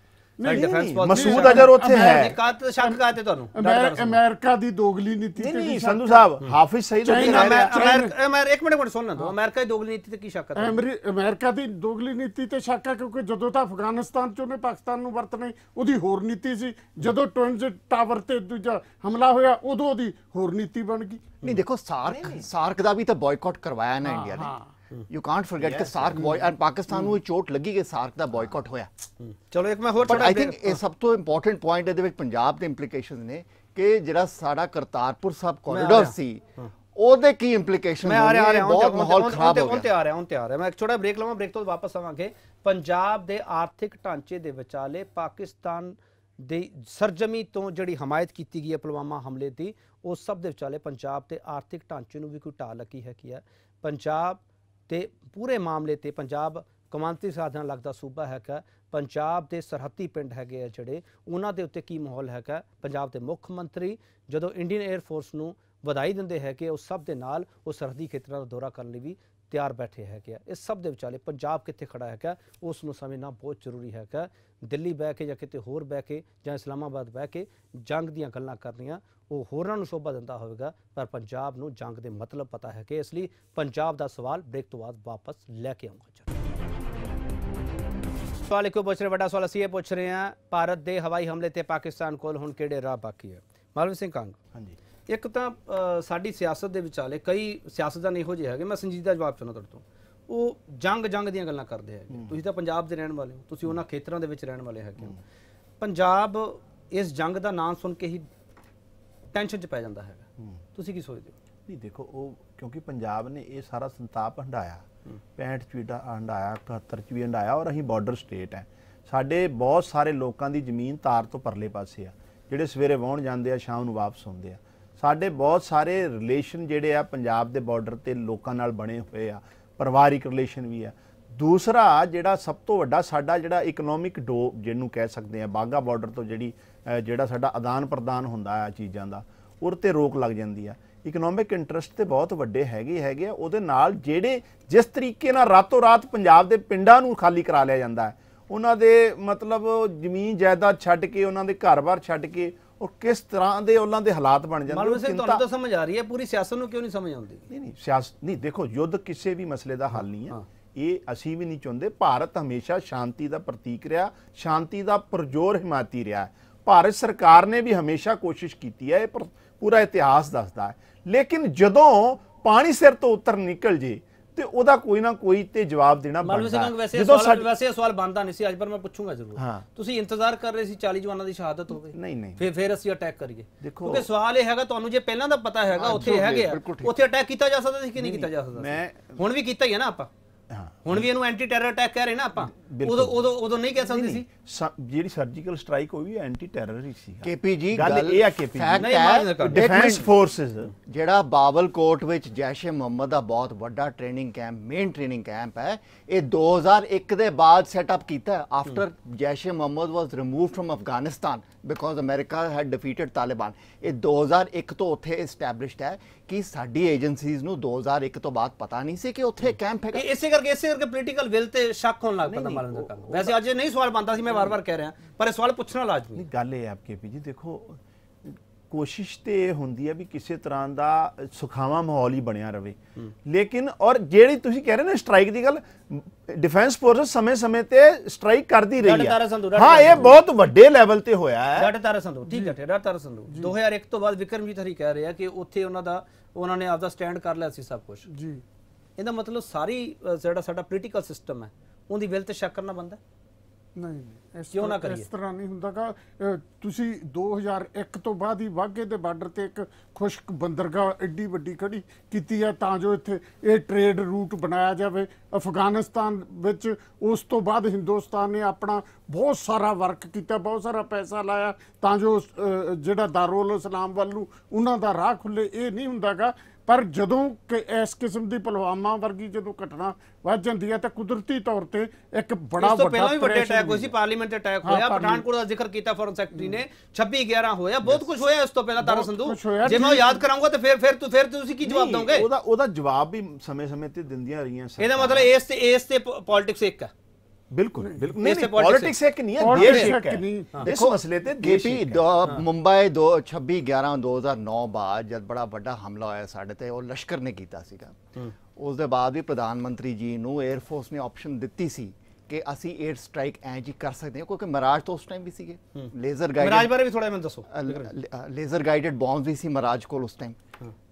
ਮਸੂਦ ਅਜ਼ਹਰ ਉੱਥੇ ਹੈ, ਸ਼ੱਕ ਕਾਤੇ ਤੁਹਾਨੂੰ ਅਮਰੀਕਾ ਦੀ ਦੋਗਲੀ ਨੀਤੀ ਤੇ ਨਹੀਂ ਸੰਧੂ ਸਾਹਿਬ ਹਾਫਿਜ਼ ਸਈਦ ਅਮਰੀਕਾ ਇੱਕ ਮਿੰਟ ਮਿੰਟ ਸੁਣ ਲਓ, ਅਮਰੀਕਾ ਦੀ ਦੋਗਲੀ ਨੀਤੀ ਤੇ ਕੀ ਸ਼ੱਕ ਹੈ? ਅਮਰੀਕਾ ਦੀ ਦੋਗਲੀ ਨੀਤੀ ਤੇ ਸ਼ੱਕ ਹੈ ਕਿਉਂਕਿ ਜਦੋਂ ਤਾਂ ਅਫਗਾਨਿਸਤਾਨ ਚ ਉਹਨੇ ਪਾਕਿਸਤਾਨ ਨੂੰ ਵਰਤਣੇ ਉਹਦੀ ਹੋਰ ਨੀਤੀ ਸੀ, ਜਦੋਂ ਟਵਿਨਜ਼ ਟਾਵਰ ਤੇ ਦੂਜਾ ਹਮਲਾ ਹੋਇਆ ਉਦੋਂ ਉਹਦੀ ਹੋਰ ਨੀਤੀ ਬਣ ਗਈ। ਨਹੀਂ ਦੇਖੋ ਸਾਰਕ ਸਾਰਕ ਦਾ ਵੀ ਤਾਂ ਬਾਇਕਾਟ ਕਰਵਾਇਆ ਨਾ ਇੰਡੀਆ ਨੇ। You can't forget ਕਿ ਸਾਰਕ ਬॉय ਐਂਡ ਪਾਕਿਸਤਾਨ ਨੂੰ ਚੋਟ ਲੱਗੀ ਕਿ ਸਾਰਕ ਦਾ ਬਾਇਕਾਟ ਹੋਇਆ। ਚਲੋ ਇੱਕ ਮੈਂ ਹੋਰ ਬਟ ਆਈ ਥਿੰਕ ਇਹ ਸਭ ਤੋਂ ਇੰਪੋਰਟੈਂਟ ਪੁਆਇੰਟ ਇਹਦੇ ਵਿੱਚ ਪੰਜਾਬ ਦੇ ਇੰਪਲੀਕੇਸ਼ਨਸ ਨੇ ਕਿ ਜਿਹੜਾ ਸਾਡਾ ਕਰਤਾਰਪੁਰ ਸਾਹਿਬ ਕੋਰੀਡੋਰ ਸੀ ਉਹਦੇ ਕੀ ਇੰਪਲੀਕੇਸ਼ਨ ਹੋਣਗੇ। ਬਹੁਤ ਮਾਹੌਲ ਖਰਾਬ ਹੋ ਗਿਆ। ਹੁਣ ਤੇ ਆ ਰਿਹਾ ਹੁਣ ਤੇ ਆ ਰਿਹਾ ਮੈਂ ਇੱਕ ਛੋਟਾ ਬ੍ਰੇਕ ਲਵਾਂ, ਬ੍ਰੇਕ ਤੋਂ ਵਾਪਸ ਆਵਾਂਗੇ। ਪੰਜਾਬ ਦੇ ਆਰਥਿਕ ਢਾਂਚੇ ਦੇ ਵਿਚਾਲੇ ਪਾਕਿਸਤਾਨ ਦੀ ਸਰਜਮੀ ਤੋਂ ਜਿਹੜੀ ਹਮਾਇਤ ਕੀਤੀ ਗਈ ਹੈ ਪੁਲਵਾਮਾ ਹਮਲੇ ਦੀ, ਉਹ ਸਭ ਦੇ ਵਿਚਾਲੇ ਪੰਜਾਬ ਦੇ ਆਰਥਿਕ ਢਾਂਚੇ ਨੂੰ ਵੀ ਕੋਈ ਢਾਹ ਲੱਗੀ ਹੈ ਕੀ ਹੈ? ਪੰਜਾਬ ਤੇ ਪੂਰੇ ਮਾਮਲੇ ਤੇ ਪੰਜਾਬ ਕੌਮਾਂਤਰੀ ਸਾਧਨ ਲੱਗਦਾ ਸੂਬਾ ਹੈਗਾ, ਪੰਜਾਬ ਦੇ ਸਰਹੱਦੀ ਪਿੰਡ ਹੈਗੇ ਆ ਜਿਹੜੇ, ਉਹਨਾਂ ਦੇ ਉੱਤੇ ਕੀ ਮਾਹੌਲ ਹੈਗਾ? ਪੰਜਾਬ ਦੇ ਮੁੱਖ ਮੰਤਰੀ ਜਦੋਂ ਇੰਡੀਅਨ 에ਅਰ ਫੋਰਸ ਨੂੰ ਵਧਾਈ ਦਿੰਦੇ ਹੈਗੇ, ਉਸ ਸਭ ਦੇ ਨਾਲ ਉਹ ਸਰਹੱਦੀ ਖੇਤਰਾਂ ਦਾ ਦੌਰਾ ਕਰਨ ਲਈ ਵੀ ਤਿਆਰ ਬੈਠੇ ਹੈਗੇ ਆ। ਇਸ ਸਭ ਦੇ ਵਿਚਾਲੇ ਪੰਜਾਬ ਕਿੱਥੇ ਖੜਾ ਹੈਗਾ ਉਸ ਨੂੰ ਸਮਝਣਾ ਬਹੁਤ ਜ਼ਰੂਰੀ ਹੈਗਾ। ਦਿੱਲੀ ਬਹਿ ਕੇ ਜਾਂ ਕਿਤੇ ਹੋਰ ਬਹਿ ਕੇ ਜਾਂ ਇਸਲਾਮਾਬਾਦ ਬਹਿ ਕੇ ਜੰਗ ਦੀਆਂ ਗੱਲਾਂ ਕਰਨੀਆਂ ਉਹ ਹੋਰਾਂ ਨੂੰ ਸ਼ੋਭਾ ਦਿੰਦਾ ਹੋਵੇਗਾ, ਪਰ ਪੰਜਾਬ ਨੂੰ ਜੰਗ ਦੇ ਮਤਲਬ ਪਤਾ ਹੈ ਕਿ ਇਸ ਲਈ ਪੰਜਾਬ ਦਾ ਸਵਾਲ ਬ੍ਰੇਕ ਤੋਂ ਬਾਅਦ ਵਾਪਸ ਲੈ ਕੇ ਆਉਂਗਾ। ਸਵਾਲ ਇੱਕੋ ਪੁੱਛ ਰਹੇ, ਵੱਡਾ ਸਵਾਲ ਅਸੀਂ ਇਹ ਪੁੱਛ ਰਹੇ ਹਾਂ, ਭਾਰਤ ਦੇ ਹਵਾਈ ਹਮਲੇ ਤੇ ਪਾਕਿਸਤਾਨ ਕੋਲ ਹੁਣ ਕਿਹੜੇ ਰਾਹ ਬਾਕੀ ਹੈ? ਮਾਲਵੀ ਸਿੰਘ ਕੰਗ, ਹਾਂਜੀ, ਇੱਕ ਤਾਂ ਸਾਡੀ ਸਿਆਸਤ ਦੇ ਵਿਚਾਲੇ ਕਈ ਸਿਆਸਤਦਾਨ ਇਹੋ ਜਿਹੇ ਹੈਗੇ, ਮੈਂ ਸੰਜੀਦਾ ਜਵਾਬ ਚਾਹੁੰਦਾ ਤੁਹਾਡੇ ਤੋਂ, ਉਹ ਜੰਗ ਜੰਗ ਦੀਆਂ ਗੱਲਾਂ ਕਰਦੇ ਹੈਗੇ। ਤੁਸੀਂ ਤਾਂ ਪੰਜਾਬ ਦੇ ਰਹਿਣ ਵਾਲੇ ਹੋ, ਤੁਸੀਂ ਉਹਨਾਂ ਖੇਤਰਾਂ ਦੇ ਵਿੱਚ ਰਹਿਣ ਵਾਲੇ ਹੈਗੇ ਹੋ। ਪੰਜਾਬ ਇਸ ਜੰਗ ਦਾ ਨਾਮ ਸੁਣ ਕੇ ਹੀ ਟੈਨਸ਼ਨ 'ਚ ਪੈ ਜਾਂਦਾ ਹੈਗਾ, ਤੁਸੀਂ ਕੀ ਸੋਚਦੇ ਹੋ? ਨਹੀਂ ਦੇਖੋ, ਉਹ ਕਿਉਂਕਿ ਪੰਜਾਬ ਨੇ ਇਹ ਸਾਰਾ ਸੰਤਾਪ ਹੰਡਾਇਆ, ਪੈਂਹਠ 'ਚ ਵੀ ਹੰਡਾਇਆ, ਇਕਹੱਤਰ 'ਚ ਵੀ ਹੰਡਾਇਆ, ਔਰ ਅਸੀਂ ਬਾਰਡਰ ਸਟੇਟ ਹੈ। ਸਾਡੇ ਬਹੁਤ ਸਾਰੇ ਲੋਕਾਂ ਦੀ ਜ਼ਮੀਨ ਤਾਰ ਤੋਂ ਪਰਲੇ ਪਾਸੇ ਆ, ਜਿਹੜੇ ਸਵੇਰੇ ਵਾਹੁਣ ਜਾਂਦੇ ਆ ਸ਼ਾਮ ਨੂੰ ਵਾਪਸ ਆਉਂਦੇ ਆ। ਸਾਡੇ ਬਹੁਤ ਸਾਰੇ ਰਿਲੇਸ਼ਨ ਜਿਹੜੇ ਆ ਪੰਜਾਬ ਦੇ ਬਾਰਡਰ ਤੇ ਲੋਕਾਂ ਨਾਲ ਬਣੇ ਹੋਏ ਆ, ਪਰਿਵਾਰਿਕ ਰਿਲੇਸ਼ਨ ਵੀ ਆ। ਦੂਸਰਾ ਜਿਹੜਾ ਸਭ ਤੋਂ ਵੱਡਾ ਸਾਡਾ ਜਿਹੜਾ ਇਕਨੋਮਿਕ ਡੋ ਜਿਹਨੂੰ ਕਹਿ ਸਕਦੇ ਆ, ਬਾਘਾ ਬਾਰਡਰ ਤੋਂ ਜਿਹੜੀ ਜਿਹੜਾ ਸਾਡਾ ਆਦਾਨ ਪ੍ਰਦਾਨ ਹੁੰਦਾ ਆ ਚੀਜ਼ਾਂ ਦਾ, ਉਹਦੇ ਤੇ ਰੋਕ ਲੱਗ ਜਾਂਦੀ ਆ। ਇਕਨੋਮਿਕ ਇੰਟਰਸਟ ਤੇ ਬਹੁਤ ਵੱਡੇ ਹੈਗੇ ਹੈਗੇ ਆ। ਉਹਦੇ ਨਾਲ ਜਿਹੜੇ ਜਿਸ ਤਰੀਕੇ ਨਾਲ ਰਾਤੋਂ ਰਾਤ ਪੰਜਾਬ ਦੇ ਪਿੰਡਾਂ ਨੂੰ ਖਾਲੀ ਕਰਾ ਲਿਆ ਜਾਂਦਾ ਹੈ, ਉਹਨਾਂ ਦੇ ਮਤਲਬ ਜ਼ਮੀਨ ਜਾਇਦਾਦ ਛੱਡ ਕੇ, ਉਹਨਾਂ ਦੇ ਘਰ-ਬਾਰ ਛੱਡ ਕੇ, ਔਰ ਕਿਸ ਤਰ੍ਹਾਂ ਦੇ ਉਹਨਾਂ ਦੇ ਹਾਲਾਤ ਬਣ ਜਾਂਦੇ। ਮਾਲੂਮ ਸਿੰਘ ਤੁਹਾਨੂੰ ਤਾਂ ਸਮਝ ਆ ਰਹੀ ਹੈ, ਪੂਰੀ ਸਿਆਸਤ ਨੂੰ ਕਿਉਂ ਨਹੀਂ ਸਮਝ ਆਉਂਦੀ? ਨਹੀਂ ਨਹੀਂ ਸਿਆਸਤ ਨਹੀਂ, ਦੇਖੋ ਯੁੱਧ ਕਿਸੇ ਵੀ ਮਸਲੇ ਦਾ ਹੱਲ ਨਹੀਂ ਹੈ, ਇਹ ਅਸੀਂ ਵੀ ਨਹੀਂ ਚਾਹੁੰਦੇ। ਭਾਰਤ ਹਮੇਸ਼ਾ ਸ਼ਾਂਤੀ ਦਾ ਪ੍ਰਤੀਕ ਰਿਹਾ, ਸ਼ਾਂਤੀ ਦਾ ਪੁਰਜੋਰ ਹਿਮਾਇਤੀ ਰਿਹਾ ਹੈ, ਭਾਰਤ ਸਰਕਾਰ ਨੇ ਵੀ ਹਮੇਸ਼ਾ ਕੋਸ਼ਿਸ਼ ਕੀਤੀ ਹੈ, ਇਹ ਪਰ ਪੂਰਾ ਇਤਿਹਾਸ ਦੱਸਦਾ ਹੈ। ਲੇਕਿਨ ਜਦੋਂ ਪਾਣੀ ਸਿਰ ਤੋਂ ਉੱਤਰ ਨਿਕਲ ਜੇ ਤੇ ਉਹਦਾ ਕੋਈ ਨਾ ਕੋਈ ਤੇ ਜਵਾਬ ਦੇਣਾ ਬਣਦਾ ਹੈ। ਵੈਸੇ ਸਵਾਲ ਵੈਸੇ ਇਹ ਸਵਾਲ ਬਣਦਾ ਨਹੀਂ ਸੀ ਅੱਜ, ਪਰ ਮੈਂ ਪੁੱਛੂੰਗਾ ਜ਼ਰੂਰ। ਹਾਂ। ਤੁਸੀਂ ਇੰਤਜ਼ਾਰ ਕਰ ਰਹੇ ਸੀ ਚਾਲੀ ਜਵਾਨਾਂ ਦੀ ਸ਼ਹਾਦਤ ਹੋਵੇ? ਨਹੀਂ ਨਹੀਂ ਫਿਰ ਫਿਰ ਅਸੀਂ ਅਟੈਕ ਕਰੀਏ? ਦੇਖੋ, ਕਿਉਂਕਿ ਸਵਾਲ ਇਹ ਹੈਗਾ, ਤੁਹਾਨੂੰ ਜੇ ਪਹਿਲਾਂ ਦਾ ਪਤਾ ਹੈਗਾ ਉੱਥੇ ਹੈਗੇ ਆ, ਉੱਥੇ ਅਟੈਕ ਕੀਤਾ ਜਾ ਸਕਦਾ ਸੀ ਕਿ ਨਹੀਂ ਕੀਤਾ ਜਾ ਸਕਦਾ? ਮੈਂ ਹੁਣ ਵੀ ਕੀਤਾ ਹੀ ਹੈ ਨਾ ਆਪਾਂ। ਹਾਂ, ਹੁਣ ਵੀ ਇਹਨੂੰ ਐਂਟੀ ਟੈਰਰ ਅਟੈਕ ਕਹਿ ਰਹੇ ਨਾ ਆਪਾਂ। ਉਦੋਂ ਉਦੋਂ ਉਦੋਂ ਨਹੀਂ ਕਹਿ ਸਕਦੇ ਸੀ। ਜਿਹੜੀ ਸਰਜੀਕਲ ਸਟ੍ਰਾਈਕ ਹੋਈ ਐਂਟੀ ਟੈਰਰ ਹੀ ਸੀ। ਕੇਪੀ ਜੀ ਗੱਲ ਇਹ ਆ ਕੇਪੀ ਜੀ ਡਿਫੈਂਸ ਫੋਰਸਸ ਜਿਹੜਾ ਬਾਵਲਕੋਟ ਵਿੱਚ ਜੈਸ਼-ਏ ਮੁਹੰਮਦ ਦਾ ਬਹੁਤ ਵੱਡਾ training camp, main training camp ਹੈ, ਇਹ ਦੋ ਹਜ਼ਾਰ ਇੱਕ ਦੇ ਬਾਅਦ ਸੈਟਅਪ ਕੀਤਾ after Jaish e Mohammed was removed from Afghanistan because America had defeated Taliban. ਇਹ ਦੋ ਹਜ਼ਾਰ ਇੱਕ ਤੋਂ ਉੱਥੇ ਐਸਟੈਬਲਿਸ਼ਡ ਹੈ ਕਿ ਸਾਡੀ ਏਜੰਸੀਜ਼ ਨੂੰ ਦੋ ਹਜ਼ਾਰ ਇੱਕ ਤੋਂ ਬਾਅਦ ਪਤਾ ਨਹੀਂ ਸੀ ਕਿ ਉੱਥੇ ਕੈਂਪ ਹੈਗਾ। ਇਸੇ ਕਰਕੇ ਇਸੇ ਕਰਕੇ ਪੋਲੀਟੀਕਲ ਵਿਲ ਤੇ ਸ਼ੱਕ ਹੋਣ ਲੱਗ ਪੈਂਦਾ ਮਾਲਵਿੰਦਰ ਕਾਂਗ ਨੂੰ। ਵੈਸੇ ਅੱਜ ਨਹੀਂ ਸਵਾਲ ਬਣਦਾ ਸੀ, ਮੈਂ ਵਾਰ-ਵਾਰ ਕਹਿ ਰਿਹਾ, ਪਰ ਇਹ ਸਵਾਲ ਪੁੱਛਣਾ ਲਾਜ਼ਮੀ। ਨਹੀਂ, ਗੱਲ ਇਹ ਹੈ ਕੇਪੀ ਜੀ, ਦੇਖੋ ਕੋਸ਼ਿਸ਼ ਤੇ ਇਹ ਹੁੰਦੀ ਹੈ ਵੀ ਕਿਸੇ ਤਰ੍ਹਾਂ ਦਾ ਸੁਖਾਵਾਂ ਮਾਹੌਲ ਹੀ ਬਣਿਆ ਰਵੇ, ਲੇਕਿਨ ਔਰ ਜਿਹੜੀ ਤੁਸੀਂ ਕਹਿ ਰਹੇ ਨੇ ਸਟ੍ਰਾਈਕ ਦੀ ਗੱਲ, ਡਿਫੈਂਸ ਫੋਰਸ ਸਮੇਂ-ਸਮੇਂ ਤੇ ਸਟ੍ਰਾਈਕ ਕਰਦੀ ਰਹੀ ਹੈ। ਹਾਂ, ਇਹ ਬਹੁਤ ਵੱਡੇ ਲੈਵਲ ਤੇ ਹੋਇਆ ਹੈ। ਡਾਟਾ ਤਾਰਾ ਸੰਧੂ, ਠੀਕ ਹੈ, ਡਾਟਾ ਤਾਰਾ ਸੰਧੂ ਦੋ ਹਜ਼ਾਰ ਇੱਕ ਤੋਂ ਬਾਅਦ ਵਿਕਰਮਜੀਤ ਹਰੀ ਕਹਿ ਰਿਹਾ ਕਿ ਉੱਥੇ ਉਹਨਾਂ ਦਾ ਉਹਨਾਂ ਨੇ ਆਪਦਾ ਸਟੈਂਡ ਕਰ ਲਿਆ ਸੀ ਸਭ ਕੁਝ ਜੀ। ਇਹਦਾ ਮਤਲਬ ਸਾਰੀ ਜਿਹੜਾ ਸਾਡਾ ਪੋਲੀਟੀਕਲ ਸਿਸਟਮ ਹੈ ਉਹਦੀ ਵਿਲ ਤੇ ਸ਼ੱਕ ਕਰਨਾ ਬੰਦਾ? ਨਹੀਂ, ਕਿਉਂ ਨਾ ਕਰੀਏ? ਇਸ ਤਰ੍ਹਾਂ ਨਹੀਂ ਹੁੰਦਾਗਾ। ਤੁਸੀਂ ਦੋ ਹਜ਼ਾਰ ਇੱਕ ਤੋਂ ਬਾਅਦ ਹੀ ਵਾਘੇ ਦੇ ਬਾਰਡਰ ਤੇ ਇੱਕ ਖੁਸ਼ਕ ਬੰਦਰਗਾਹ ਐਡੀ ਵੱਡੀ ਖੜੀ ਕੀਤੀ ਹੈ ਤਾਂ ਜੋ ਇੱਥੇ ਇਹ ਟ੍ਰੇਡ ਰੂਟ ਬਣਾਇਆ ਜਾਵੇ ਅਫਗਾਨਿਸਤਾਨ ਵਿੱਚ। ਉਸ ਤੋਂ ਬਾਅਦ ਹਿੰਦੁਸਤਾਨ ਨੇ ਆਪਣਾ ਬਹੁਤ ਸਾਰਾ ਵਰਕ ਕੀਤਾ, ਬਹੁਤ ਸਾਰਾ ਪੈਸਾ ਲਾਇਆ ਤਾਂ ਜੋ ਜਿਹੜਾ ਦਾਰੁਲ ਇਸਲਾਮ ਵੱਲ ਨੂੰ ਉਹਨਾਂ ਦਾ ਰਾਹ ਖੁੱਲੇ। ਇਹ ਨਹੀਂ ਹੁੰਦਾਗਾ। ਪਰ ਜਦੋਂ ਕਿ ਇਸ ਕਿਸਮ ਦੀ ਪੁਲਵਾਮਾ ਵਰਗੀ ਜਦੋਂ ਘਟਨਾ ਵੱਧ ਜਾਂਦੀ ਹੈ ਤਾਂ ਕੁਦਰਤੀ ਤੌਰ ਤੇ ਇੱਕ ਬੜਾ ਵੱਡਾ ਪਹਿਲਾਂ ਵੀ ਵੱਡੇ ਅਟੈਕ ਹੋਏ ਸੀ, ਪਾਰਲੀਮੈਂਟ ਅਟੈਕ ਹੋਇਆ, ਪਠਾਨਕੋਟ ਦਾ ਜ਼ਿਕਰ ਕੀਤਾ ਫੋਰਨ ਸੈਕਟਰੀ ਨੇ, ਛੱਬੀ ਗਿਆਰਾਂ ਹੋਇਆ, ਬਹੁਤ ਕੁਝ ਹੋਇਆ ਇਸ ਤੋਂ ਪਹਿਲਾਂ। ਤਾਰਾ ਸੰਧੂ, ਜੇ ਮੈਂ ਯਾਦ ਕਰਾਂਗਾ ਤਾਂ ਫਿਰ ਫਿਰ ਫਿਰ ਤੁਸੀਂ ਕੀ ਜਵਾਬ ਦੋਗੇ? ਉਹਦਾ ਉਹਦਾ ਜਵਾਬ ਵੀ ਸਮੇਂ-ਸਮੇਂ ਤੇ ਦਿੰਦੀਆਂ ਰਹੀਆਂ। ਇਹਦਾ ਮਤਲਬ ਇਸ ਤੇ ਇਸ ਤੇ ਪੋਲਿਟਿਕਸ ਇੱਕ ਹੈ। ਬਿਲਕੁਲ ਬਿਲਕੁਲ ਨਹੀਂ, ਪੋਲਿਟਿਕਸ ਇੱਕ ਨਹੀਂ ਹੈ, ਦੇਸ਼ ਇੱਕ ਹੈ। ਦੇਖੋ ਮਸਲੇ ਤੇ ਕੇਪੀ ਮੁੰਬਈ ਦੋ ਛੱਬੀ ਗਿਆਰਾਂ ਦੋ ਹਜ਼ਾਰ ਨੌ ਬਾਅਦ ਜਦ ਬੜਾ ਵੱਡਾ ਹਮਲਾ ਹੋਇਆ ਸਾਡੇ ਤੇ, ਉਹ ਲਸ਼ਕਰ ਨੇ ਕੀਤਾ ਸੀਗਾ। ਉਸ ਦੇ ਬਾਅਦ ਵੀ ਪ੍ਰਧਾਨ ਮੰਤਰੀ ਜੀ ਨੂੰ 에ਅਰ ਫੋਰਸ ਨੇ ਆਪਸ਼ਨ ਦਿੱਤੀ ਸੀ ਕਿ ਅਸੀਂ 에ਅਰ ਸਟ੍ਰਾਈਕ ਐਂ ਜੀ ਕਰ ਸਕਦੇ ਹਾਂ, ਕਿਉਂਕਿ ਮਹਾਰਾਜ ਤੋਂ ਉਸ ਟਾਈਮ ਵੀ ਸੀਗੇ, ਲੇਜ਼ਰ ਗਾਈਡਡ, ਮਹਾਰਾਜ ਬਾਰੇ ਵੀ ਥੋੜਾ ਮੈਨੂੰ ਦੱਸੋ। ਲੇਜ਼ਰ ਗਾਈਡਡ ਬੌਂਬਸ ਵੀ ਸੀ ਮਹਾਰਾਜ ਕੋਲ ਉਸ ਟਾਈਮ।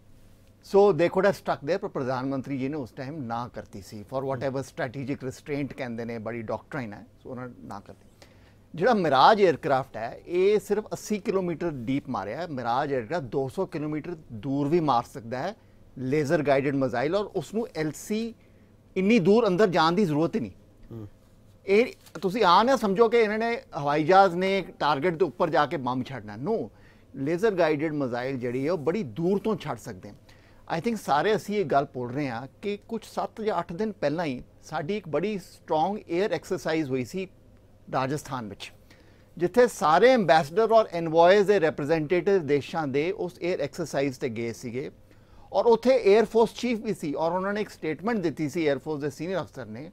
ਸੋ ਦੇ ਕੁਡ ਹੈਵ ਸਟਕ ਦੇयर, ਪਰ ਪ੍ਰਧਾਨ ਮੰਤਰੀ ਜੀ ਨੇ ਉਸ ਟਾਈਮ ਨਾ ਕਰਤੀ ਸੀ for whatever strategic restraint ਕਹਿੰਦੇ ਨੇ, ਬੜੀ ਡਾਕਟਰਾਈਨ ਹੈ, ਸੋ ਉਹਨਾਂ ਨੇ ਨਾ ਕਰਤੀ। ਜਿਹੜਾ ਮਿਰਾਜ 에ਅਰਕ੍ਰਾਫਟ ਹੈ ਇਹ ਸਿਰਫ अस्सी ਕਿਲੋਮੀਟਰ ਡੀਪ ਮਾਰਿਆ ਹੈ। ਮਿਰਾਜ 에ਅਰਕ੍ਰਾਫਟ ਦੋ ਸੌ ਕਿਲੋਮੀਟਰ ਦੂਰ ਵੀ ਮਾਰ ਸਕਦਾ ਹੈ ਲੇਜ਼ਰ ਗਾਈਡਡ ਮਿਜ਼ਾਈਲ, ਔਰ ਉਸ ਨੂੰ ਐਲਸੀ ਇੰਨੀ ਦੂਰ ਅੰਦਰ ਜਾਣ ਦੀ ਜ਼ਰੂਰਤ ਹੀ ਨਹੀਂ। ਇਹ ਤੁਸੀਂ ਆ ਨਾ ਸਮਝੋ ਕਿ ਇਹਨਾਂ ਨੇ ਹਵਾਈ ਜਹਾਜ਼ ਨੇ ਟਾਰਗੇਟ ਦੇ ਉੱਪਰ ਜਾ ਕੇ ਬੰਬ ਛੱਡਣਾ, ਨੋ। ਲੇਜ਼ਰ ਗਾਈਡਡ ਮਿਜ਼ਾਈਲ ਜਿਹੜੀ ਹੈ ਉਹ ਬੜੀ ਦੂਰ ਤੋਂ ਛੱਡ ਸਕਦੇ हैं। आई थिंक सारे असी ये गल बोल रहे हैं कि कुछ सत्त या अठ दिन पहला ही साड़ी एक बड़ी स्ट्रोंग एयर एक्सरसाइज हुई सी राजस्थान में, जिथे सारे अंबैसडर और एनवॉयज के रिप्रजेंटेटिव देशों के उस एयर एक्सरसाइज से गए सीगे, और उत्थे एयरफोर्स चीफ भी सी, और उन्होंने एक स्टेटमेंट दी सी एयरफोर्स के सीनियर अफसर ने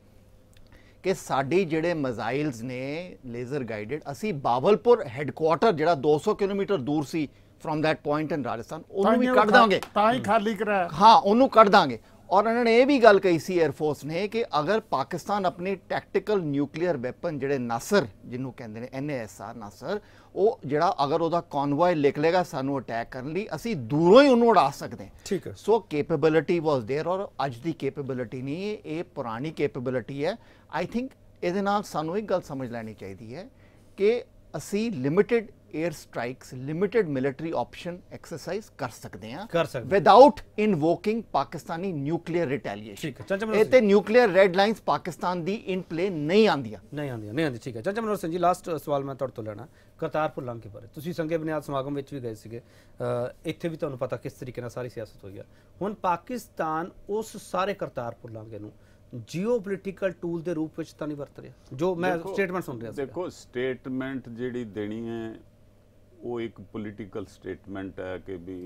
कि साड़ी जिहड़े मिजाइल्स ने लेजर गाइडेड, असी बावलपुर हैडकुआटर जिहड़ा दो सौ किलोमीटर दूर सी from that point in Rajasthan, ਉਹਨੂੰ ਵੀ ਕੱਢ ਦਾਂਗੇ, ਤਾਂ ਹੀ ਖਾਲੀ ਕਰਾਇਆ। ਹਾਂ, ਉਹਨੂੰ ਕੱਢ ਦਾਂਗੇ। ਔਰ ਉਹਨਾਂ ਨੇ ਇਹ ਵੀ ਗੱਲ ਕਹੀ ਸੀ 에ਅਰਫੋਰਸ ਨੇ ਕਿ ਅਗਰ ਪਾਕਿਸਤਾਨ ਆਪਣੀ ਟੈਕਟੀਕਲ ਨਿਊਕਲੀਅਰ ਵੈਪਨ ਜਿਹੜੇ ਨਾਸਰ ਜਿਹਨੂੰ ਕਹਿੰਦੇ ਨੇ N A S R Nasr, ਉਹ ਜਿਹੜਾ ਅਗਰ ਉਹਦਾ ਕਨਵੋਏ ਨਿਕਲੇਗਾ ਸਾਨੂੰ ਅਟੈਕ ਕਰਨ ਲਈ, ਅਸੀਂ ਦੂਰੋਂ ਹੀ ਉਹਨੂੰ ਉਡਾ ਸਕਦੇ ਹਾਂ। ਠੀਕ ਹੈ। ਸੋ ਕੈਪੇਬਿਲਿਟੀ ਵਾਸ देयर, ਔਰ ਅੱਜ ਦੀ ਕੈਪੇਬਿਲਿਟੀ ਨਹੀਂ, ਇਹ ਪੁਰਾਣੀ ਕੈਪੇਬਿਲਿਟੀ ਹੈ। ਆਈ ਥਿੰਕ ਇਹਦੇ ਨਾਲ ਸਾਨੂੰ ਇੱਕ ਗੱਲ ਸਮਝ ਲੈਣੀ ਚਾਹੀਦੀ ਹੈ ਕਿ ਅਸੀਂ limited air strikes, limited military option exercise कर सकते हैं, कर सकते without invoking Pakistani nuclear retaliation. ਇਹ ਤੇ ਨਿਊਕਲੀਅਰ ਰੈੱਡ ਲਾਈਨਸ ਪਾਕਿਸਤਾਨ ਦੀ ਇਨ ਪਲੇ ਨਹੀਂ ਆਂਦੀਆਂ ਨਹੀਂ ਆਂਦੀਆਂ ਨਹੀਂ ਆਂਦੀ ਠੀਕ ਹੈ। ਚਾਚਾ ਮਨੋਹਰ ਸਿੰਘ ਜੀ, ਲਾਸਟ ਸਵਾਲ ਮੈਂ ਤੁਹਾਡੇ ਤੋਂ ਲੈਣਾ ਕਰਤਾਰਪੁਰ ਲਾਂਘੇ ਬਾਰੇ। ਤੁਸੀਂ ਸੰਗੇ ਬੁਨਿਆਦ ਸਮਾਗਮ ਵਿੱਚ ਵੀ ਗਏ ਸੀਗੇ, ਇੱਥੇ ਵੀ ਤੁਹਾਨੂੰ ਪਤਾ ਕਿਸ ਤਰੀਕੇ ਨਾਲ ਸਾਰੀ ਸਿਆਸਤ ਹੋਈ ਆ। ਹੁਣ ਪਾਕਿਸਤਾਨ ਉਸ ਸਾਰੇ ਕਰਤਾਰਪੁਰ ਲਾਂਘੇ ਨੂੰ ਜਿਓਪੋਲਿਟੀਕਲ ਟੂਲ ਦੇ ਰੂਪ ਵਿੱਚ ਤਾਂ ਨਹੀਂ ਵਰਤ ਰਿਹਾ, ਜੋ ਮੈਂ ਸਟੇਟਮੈਂਟ ਸੁਣ ਰਿਹਾ ਸੀ। ਦੇਖੋ, ਸਟੇਟਮੈਂਟ ਜਿਹੜੀ ਦੇਣੀ ਹੈ ਉਹ ਇੱਕ ਪੋਲੀਟੀਕਲ ਸਟੇਟਮੈਂਟ ਹੈ ਕਿ ਵੀ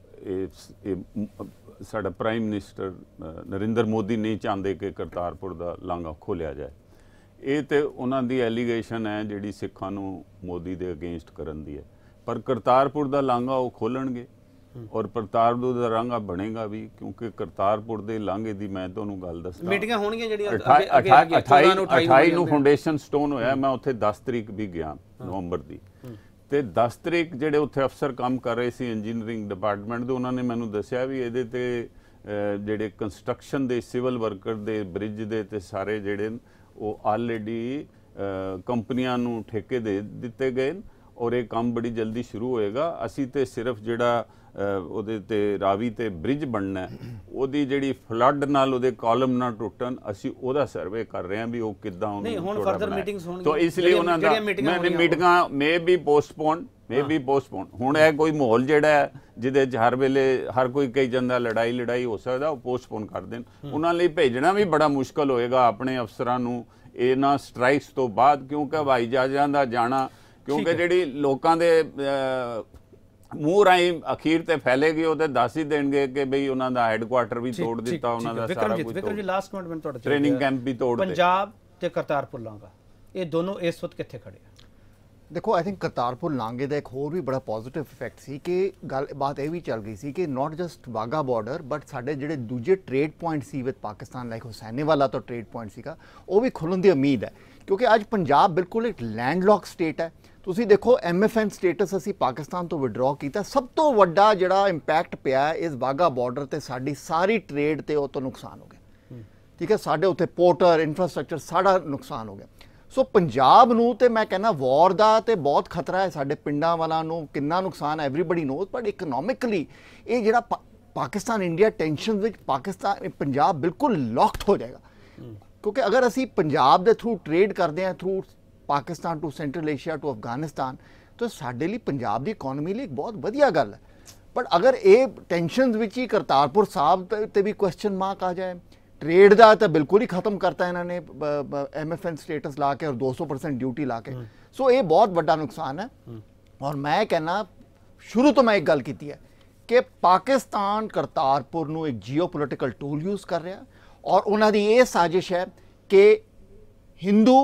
ਇਹ ਸਾਡਾ ਪ੍ਰਾਈਮ ਮਿਨਿਸਟਰ ਨਰਿੰਦਰ ਮੋਦੀ ਨਹੀਂ ਚਾਹੁੰਦੇ ਕਿ ਕਰਤਾਰਪੁਰ ਦਾ ਲਾਂਘਾ ਖੋਲ੍ਹਿਆ ਜਾਏ। ਇਹ ਤੇ ਉਹਨਾਂ ਦੀ ਐਲੀਗੇਸ਼ਨ ਹੈ ਜਿਹੜੀ ਸਿੱਖਾਂ ਨੂੰ ਮੋਦੀ ਦੇ ਅਗੇਂਸਟ ਕਰਨ ਦੀ ਹੈ, ਪਰ ਕਰਤਾਰਪੁਰ ਦਾ ਲਾਂਘਾ ਉਹ ਖੋਲਣਗੇ ਔਰ ਕਰਤਾਰਪੁਰ ਦਾ ਲਾਂਘਾ ਬਣੇਗਾ ਵੀ, ਕਿਉਂਕਿ ਕਰਤਾਰਪੁਰ ਦੇ ਲਾਂਘੇ ਦੀ ਮੈਂ ਤੁਹਾਨੂੰ ਗੱਲ ਦੱਸਦਾ, ਮੀਟਿੰਗਾਂ ਹੋਣਗੀਆਂ ਜਿਹੜੀਆਂ ਅਠਾਈ ਨੂੰ ਫਾਊਂਡੇਸ਼ਨ ਸਟੋਨ ਹੋਇਆ। ਮੈਂ ਉੱਥੇ ਦਸ ਤਰੀਕ ਵੀ ਗਿਆ ਨਵੰਬਰ ਦੀ, ਤੇ ਦਸ ਤਰੀਕ ਜਿਹੜੇ ਉੱਥੇ ਅਫਸਰ ਕੰਮ ਕਰ ਰਹੇ ਸੀ ਇੰਜੀਨੀਅਰਿੰਗ ਡਿਪਾਰਟਮੈਂਟ ਦੇ, ਉਹਨਾਂ ਨੇ ਮੈਨੂੰ ਦੱਸਿਆ ਵੀ ਇਹਦੇ ਤੇ ਜਿਹੜੇ ਕੰਸਟਰਕਸ਼ਨ ਦੇ ਸਿਵਲ ਵਰਕਰ ਦੇ ਬ੍ਰਿਜ ਦੇ ਤੇ ਸਾਰੇ ਜਿਹੜੇ ਉਹ ਆਲਰੇਡੀ ਕੰਪਨੀਆਂ ਨੂੰ ਠੇਕੇ ਦੇ ਦਿੱਤੇ ਗਏ ਔਰ ਇਹ ਕੰਮ ਬੜੀ ਜਲਦੀ ਸ਼ੁਰੂ ਹੋਏਗਾ। ਅਸੀਂ ਤੇ ਸਿਰਫ ਜਿਹੜਾ ਉਹਦੇ ਤੇ ਰਾਵੀ ਤੇ ਬ੍ਰਿਜ ਬਣਨਾ ਉਹਦੀ ਜਿਹੜੀ ਫਲੱਡ ਨਾਲ ਉਹਦੇ ਕਾਲਮ ਨਾ ਟੁੱਟਣ, ਅਸੀਂ ਉਹਦਾ ਸਰਵੇ ਕਰ ਰਹੇ ਹਾਂ ਵੀ ਉਹ ਕਿੱਦਾਂ ਉਹਨੂੰ ਨਹੀਂ ਹੁਣ ਫਰਦਰ ਮੀਟਿੰਗਸ ਹੋਣਗੀਆਂ ਤਾਂ ਇਸ ਲਈ ਉਹਨਾਂ ਦਾ ਮੀਟਿੰਗਾਂ ਮੇ ਵੀ ਪੋਸਟਪੋਨ ਮੇ ਵੀ ਪੋਸਟਪੋਨ ਹੁਣ ਇਹ ਕੋਈ ਮਾਹੌਲ ਜਿਹੜਾ ਹੈ ਜਿਹਦੇ 'ਚ ਹਰ ਵੇਲੇ ਹਰ ਕੋਈ ਕਹੀ ਜਾਂਦਾ ਲੜਾਈ ਲੜਾਈ ਹੋ ਸਕਦਾ, ਉਹ ਪੋਸਟਪੋਨ ਕਰ ਦੇਣ। ਉਹਨਾਂ ਲਈ ਭੇਜਣਾ ਵੀ ਬੜਾ ਮੁਸ਼ਕਲ ਹੋਏਗਾ ਆਪਣੇ ਅਫਸਰਾਂ ਨੂੰ ਇਹਨਾਂ ਸਟ੍ਰਾਈਕਸ ਤੋਂ ਬਾਅਦ, ਕਿਉਂਕਿ ਹਵਾਈ ਜਹਾਜ਼ਾਂ ਦਾ ਜਾਣਾ, ਕਿਉਂਕਿ ਜਿਹੜੀ ਲੋਕਾਂ ਦੇ ਮੂੰਹ ਰਾਹੀਂ ਅਖੀਰ ਤੇ ਫੈਲੇਗੀ ਉਹ ਤੇ ਦੱਸ ਹੀ ਦੇਣਗੇ ਕਿ ਬਈ ਉਹਨਾਂ ਦਾ ਹੈੱਡਕੁਆਟਰ ਵੀ ਤੋੜ ਦਿੱਤਾ, ਉਹਨਾਂ ਦਾ ਸਾਰਾ ਕੁਝ। ਵਿਕਰਮ ਜੀ ਲਾਸਟ ਮਿੰਟ ਮੈਂ ਤੁਹਾਡਾ ਟ੍ਰੇਨਿੰਗ ਕੈਂਪ ਵੀ ਤੋੜ ਦਿੱਤੇ। ਪੰਜਾਬ ਤੇ ਕਰਤਾਰਪੁਰ ਲਾਂਘਾ ਇਹ ਦੋਨੋਂ ਇਸ ਵਕਤ ਕਿੱਥੇ ਖੜੇ ਆ? ਦੇਖੋ ਆਈ ਥਿੰਕ ਕਰਤਾਰਪੁਰ ਲਾਂਘੇ ਦਾ ਇੱਕ ਹੋਰ ਵੀ ਬੜਾ ਪੋਜ਼ਿਟਿਵ ਇਫੈਕਟ ਸੀ ਕਿ ਗੱਲ ਬਾਤ ਇਹ ਵੀ ਚੱਲ ਗਈ ਸੀ ਕਿ not just Wagah border but ਸਾਡੇ ਜਿਹੜੇ ਦੂਜੇ ਟ੍ਰੇਡ ਪੁਆਇੰਟ ਸੀ ਵਿਦ ਪਾਕਿਸਤਾਨ ਲਾਈਕ ਹੁਸੈਨੀਵਾਲਾ ਤੋਂ ਟ੍ਰੇਡ ਪੁਆਇੰਟ ਸੀਗਾ, ਉਹ ਵੀ ਖੁੱਲ੍ਹਣ ਦੀ ਉਮੀਦ ਹੈ ਕਿਉਂਕਿ ਅੱਜ ਪੰਜਾਬ ਬਿਲਕੁਲ ਇੱਕ ਲੈਂਡਲੌਕ ਸਟੇਟ ਹੈ। ਤੁਸੀਂ ਦੇਖੋ ਐਮ ਐਫ ਐਨ ਸਟੇਟਸ ਅਸੀਂ ਪਾਕਿਸਤਾਨ ਤੋਂ ਵਿਡਰਾਅ ਕੀਤਾ, ਸਭ ਤੋਂ ਵੱਡਾ ਜਿਹੜਾ ਇੰਪੈਕਟ ਪਿਆ ਇਸ ਵਾਗਾ ਬਾਰਡਰ ਤੇ ਸਾਡੀ ਸਾਰੀ ਟ੍ਰੇਡ ਤੇ ਉਹ ਤੋਂ ਨੁਕਸਾਨ ਹੋ ਗਿਆ। ਠੀਕ ਹੈ, ਸਾਡੇ ਉੱਤੇ ਪੋਰਟਰ ਇਨਫਰਾਸਟ੍ਰਕਚਰ ਸਾਡਾ ਨੁਕਸਾਨ ਹੋ ਗਿਆ। ਸੋ ਪੰਜਾਬ ਨੂੰ ਤੇ ਮੈਂ ਕਹਿੰਦਾ ਵਾਰ ਦਾ ਤੇ ਬਹੁਤ ਖਤਰਾ ਹੈ, ਸਾਡੇ ਪਿੰਡਾਂ ਵਾਲਾਂ ਨੂੰ ਕਿੰਨਾ ਨੁਕਸਾਨ ਹੈ ਐਵਰੀਬਡੀ ਨੋਜ਼, ਬਟ ਇਕਨੋਮਿਕਲੀ ਇਹ ਜਿਹੜਾ ਪਾਕਿਸਤਾਨ ਇੰਡੀਆ ਟੈਂਸ਼ਨ ਵਿੱਚ ਪਾਕਿਸਤਾਨ ਪੰਜਾਬ ਬਿਲਕੁਲ ਲੌਕਡ ਹੋ ਜਾਏਗਾ ਕਿਉਂਕਿ ਅਗਰ ਅਸੀਂ ਪੰਜਾਬ ਦੇ ਥਰੂ ਟ੍ਰੇਡ ਕਰਦੇ ਹਾਂ through Pakistan to Central Asia to Afghanistan, ਤਾਂ ਸਾਡੇ ਲਈ ਪੰਜਾਬ ਦੀ ਇਕਨੋਮੀ ਲਈ ਇੱਕ ਬਹੁਤ ਵਧੀਆ ਗੱਲ ਹੈ। ਬਟ ਅਗਰ ਇਹ ਟੈਂਸ਼ਨਸ ਵਿੱਚ ਹੀ ਕਰਤਾਰਪੁਰ ਸਾਹਿਬ ਤੇ ਵੀ ਕੁਐਸਚਨ ਮਾਰਕ ਆ ਜਾਏ, ट्रेड का तो बिल्कुल ही खत्म करता इन्होंने एम एफ एन स्टेटस ला के और दो सौ परसेंट ड्यूटी ला के, सो ये बहुत बड़ा नुकसान है। और मैं कहना शुरू तो मैं एक गल की है कि पाकिस्तान करतारपुर नूं एक जियो पोलिटिकल टूल यूज़ कर रहा और उन्होंने ये साजिश है कि हिंदू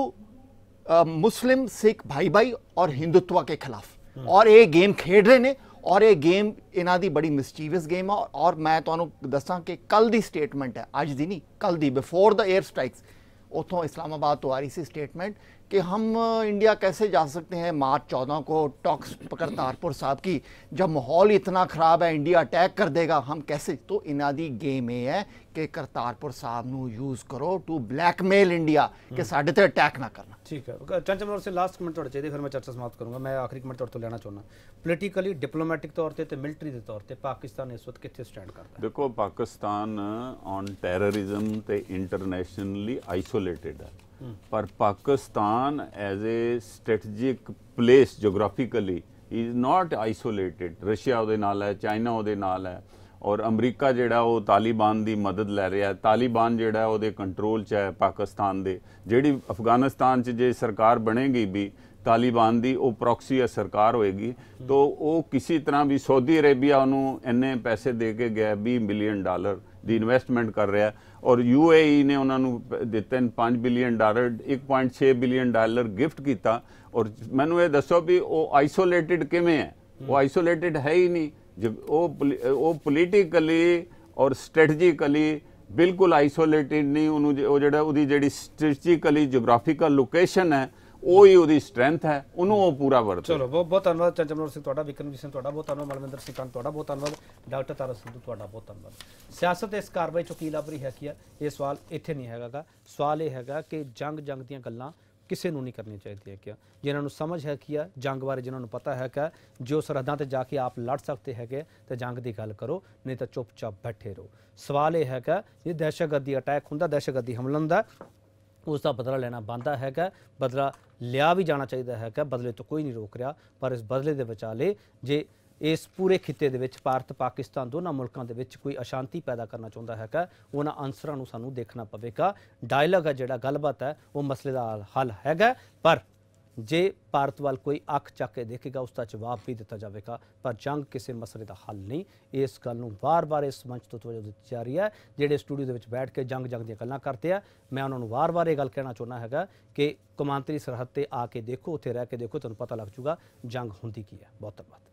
मुस्लिम सिख भाई भाई और हिंदुत्व के खिलाफ और ये गेम खेड रहे हैं और ये गेम इन्हां दी बड़ी मिसचीवियस गेम है। और मैं तुहानूं दसां कि कल दी स्टेटमेंट है, अज दी नहीं कल दी, बिफोर द एयर स्ट्राइक्स उतों इस्लामाबाद तो आ रही सी स्टेटमेंट कि हम इंडिया कैसे जा सकते हैं मार्च चौदह को टॉक्स करतारपुर साहब की, जब माहौल इतना ख़राब है इंडिया अटैक कर देगा हम कैसे। तो इन्हां दी गेम ये है कि करतारपुर साहब नूं यूज़ करो टू ब्लैकमेल इंडिया कि साडे ते अटैक ना करना। ठीक है, चंचल से लास्ट कमेंट थोड़ा चाहिए फिर मैं चर्चा समाप्त करूँगा। मैं आखिरी कमेंट थोड़े तो लेना चाहना पोलिटिकली डिप्लोमैटिक तौर पर मिलिटरी के तौर पर पाकिस्तान इस वक्त कितने स्टैंड करता है? देखो पाकिस्तान ऑन टैररिज्म ते इंटरनेशनली आइसोलेटेड है, पर Pakistan as a strategic place geographically is not isolated. Russia उहदे नाल है, चाइना उहदे नाल है और अमरीका जिहड़ा वो तालिबान की मदद लै रहा है। तालिबान जिहड़ा उहदे कंट्रोल च है पाकिस्तान दे, जिहड़ी अफगानिस्तान च जे सरकार बनेगी भी तालिबान दी वो प्रॉक्सी सरकार होएगी तो वो किसी तरह भी सऊदी अरेबिया उन्होंने इन्ने पैसे दे के गया बीस बिलियन डॉलर ਦੀ ਇਨਵੈਸਟਮੈਂਟ ਕਰ ਰਿਹਾ ਔਰ ਯੂ ਏ ਈ ਨੇ ਉਹਨਾਂ ਨੂੰ ਦਿੱਤੇ ਪੰਜ ਬਿਲੀਅਨ ਡਾਲਰ ਇੱਕ ਪੁਆਇੰਟ ਛੇ ਬਿਲੀਅਨ ਡਾਲਰ ਗਿਫਟ ਕੀਤਾ। ਔਰ ਮੈਨੂੰ ਇਹ ਦੱਸੋ ਵੀ ਉਹ ਆਈਸੋਲੇਟਿਡ ਕਿਵੇਂ ਹੈ? ਉਹ ਆਈਸੋਲੇਟਿਡ ਹੈ ਹੀ ਨਹੀਂ। ਉਹ ਉਹ ਪੋਲੀਟੀਕਲੀ ਔਰ ਸਟ੍ਰੈਟਜੀਕਲੀ ਬਿਲਕੁਲ ਆਈਸੋਲੇਟਿਡ ਨਹੀਂ। ਉਹਨੂੰ ਉਹ ਜਿਹੜਾ ਉਹਦੀ ਜਿਹੜੀ ਸਟ੍ਰੈਟਜੀਕਲੀ ਜੀਓਗ੍ਰਾਫੀਕਲ ਲੋਕੇਸ਼ਨ ਹੈ ਉਹ ਹੀ ਉਹਦੀ ਸਟਰੈਂਥ ਹੈ, ਉਹਨੂੰ ਉਹ ਪੂਰਾ ਵਰਤ। ਚਲੋ ਬਹੁਤ ਬਹੁਤ ਧੰਨਵਾਦ ਚੰਚਲ ਸਿੰਘ ਤੁਹਾਡਾ, ਵਿਕਰਮਜੀਤ ਸਿੰਘ ਤੁਹਾਡਾ ਬਹੁਤ ਧੰਨਵਾਦ, ਮਲਵਿੰਦਰ ਸਿੰਘ ਕੰਨ ਤੁਹਾਡਾ ਬਹੁਤ ਧੰਨਵਾਦ, ਡਾਕਟਰ ਤਾਰਾ ਸਿੱਧੂ ਤੁਹਾਡਾ ਬਹੁਤ ਧੰਨਵਾਦ। ਸਿਆਸਤ ਇਸ ਕਾਰਵਾਈ ਚੋਂ ਕੀ ਲੱਭ ਰਹੀ ਹੈ ਕੀ ਹੈ ਇਹ ਸਵਾਲ ਇੱਥੇ ਨਹੀਂ ਹੈਗਾ। ਸਵਾਲ ਇਹ ਹੈਗਾ ਕਿ ਜੰਗ ਜੰਗ ਦੀਆਂ ਗੱਲਾਂ ਕਿਸੇ ਨੂੰ ਨਹੀਂ ਕਰਨੀ ਚਾਹੀਦੀਆਂ ਕਿ ਜਿਨ੍ਹਾਂ ਨੂੰ ਸਮਝ ਹੈ ਕੀ ਹੈ ਜੰਗ ਬਾਰੇ, ਜਿਨ੍ਹਾਂ ਨੂੰ ਪਤਾ ਹੈ ਕਿ ਜੋ ਸਰਹੱਦਾਂ ਤੇ ਜਾ ਕੇ ਆਪ ਲੜ ਸਕਦੇ ਹੈਗੇ ਤੇ ਜੰਗ ਦੀ ਗੱਲ ਕਰੋ, ਨਹੀਂ ਤਾਂ ਚੁੱਪਚਾਪ ਬੈਠੇ ਰਹੋ। ਸਵਾਲ ਇਹ ਹੈਗਾ ਜੇ ਦਹਿਸ਼ਤਗਰਦੀ ਅਟੈਕ ਹੁੰਦਾ, ਦਹਿਸ਼ਤਗਰਦੀ ਹਮਲਾ ਹੁੰਦਾ, ਉਸ ਦਾ ਬਦਲਾ ਲੈਣਾ ਬਣਦਾ ਹੈਗਾ, ਬਦਲਾ ਲਿਆ ਵੀ ਜਾਣਾ ਚਾਹੀਦਾ ਹੈਗਾ, ਬਦਲੇ ਤੋਂ ਕੋਈ ਨਹੀਂ ਰੋਕ ਰਿਹਾ। ਪਰ ਇਸ ਬਦਲੇ ਦੇ ਵਿਚਾਲੇ ਜੇ ਇਸ ਪੂਰੇ ਖਿੱਤੇ ਦੇ ਵਿੱਚ ਭਾਰਤ ਪਾਕਿਸਤਾਨ ਦੋਨਾਂ ਮੁਲਕਾਂ ਦੇ ਵਿੱਚ ਕੋਈ ਅਸ਼ਾਂਤੀ ਪੈਦਾ ਕਰਨਾ ਚਾਹੁੰਦਾ ਹੈਗਾ, ਉਹਨਾਂ ਅਨਸਰਾਂ ਨੂੰ ਸਾਨੂੰ ਦੇਖਣਾ ਪਵੇਗਾ। ਡਾਇਲੌਗ ਹੈ ਜਿਹੜਾ ਗੱਲਬਾਤ ਹੈ ਉਹ ਮਸਲੇ ਦਾ ਹੱਲ ਹੈਗਾ, ਪਰ ਜੇ ਭਾਰਤ ਵੱਲ ਕੋਈ ਅੱਖ ਚੱਕ ਕੇ ਦੇਖੇਗਾ ਉਸ ਦਾ ਜਵਾਬ ਵੀ ਦਿੱਤਾ ਜਾਵੇਗਾ। ਪਰ ਜੰਗ ਕਿਸੇ ਮਸਲੇ ਦਾ ਹੱਲ ਨਹੀਂ। ਇਸ ਗੱਲ ਨੂੰ ਵਾਰ-ਵਾਰ ਇਸ ਮੰਚ ਤੋਂ ਤਵੱਜੋ ਦਿੱਤੀ ਜਾ ਰਹੀ ਹੈ। ਜਿਹੜੇ ਸਟੂਡੀਓ ਦੇ ਵਿੱਚ ਬੈਠ ਕੇ ਜੰਗ ਜੰਗ ਦੀਆਂ ਗੱਲਾਂ ਕਰਦੇ ਆ, ਮੈਂ ਉਹਨਾਂ ਨੂੰ ਵਾਰ-ਵਾਰ ਇਹ ਗੱਲ ਕਹਿਣਾ ਚਾਹੁੰਦਾ ਹੈਗਾ ਕਿ ਕੌਮਾਂਤਰੀ ਸਰਹੱਦ ਤੇ ਆ ਕੇ ਦੇਖੋ, ਉੱਥੇ ਰਹਿ ਕੇ ਦੇਖੋ, ਤੁਹਾਨੂੰ ਪਤਾ ਲੱਗ ਜੂਗਾ ਜੰਗ ਹੁੰਦੀ ਕੀ ਹੈ। ਬਹੁਤ ਧੰਨਵਾਦ।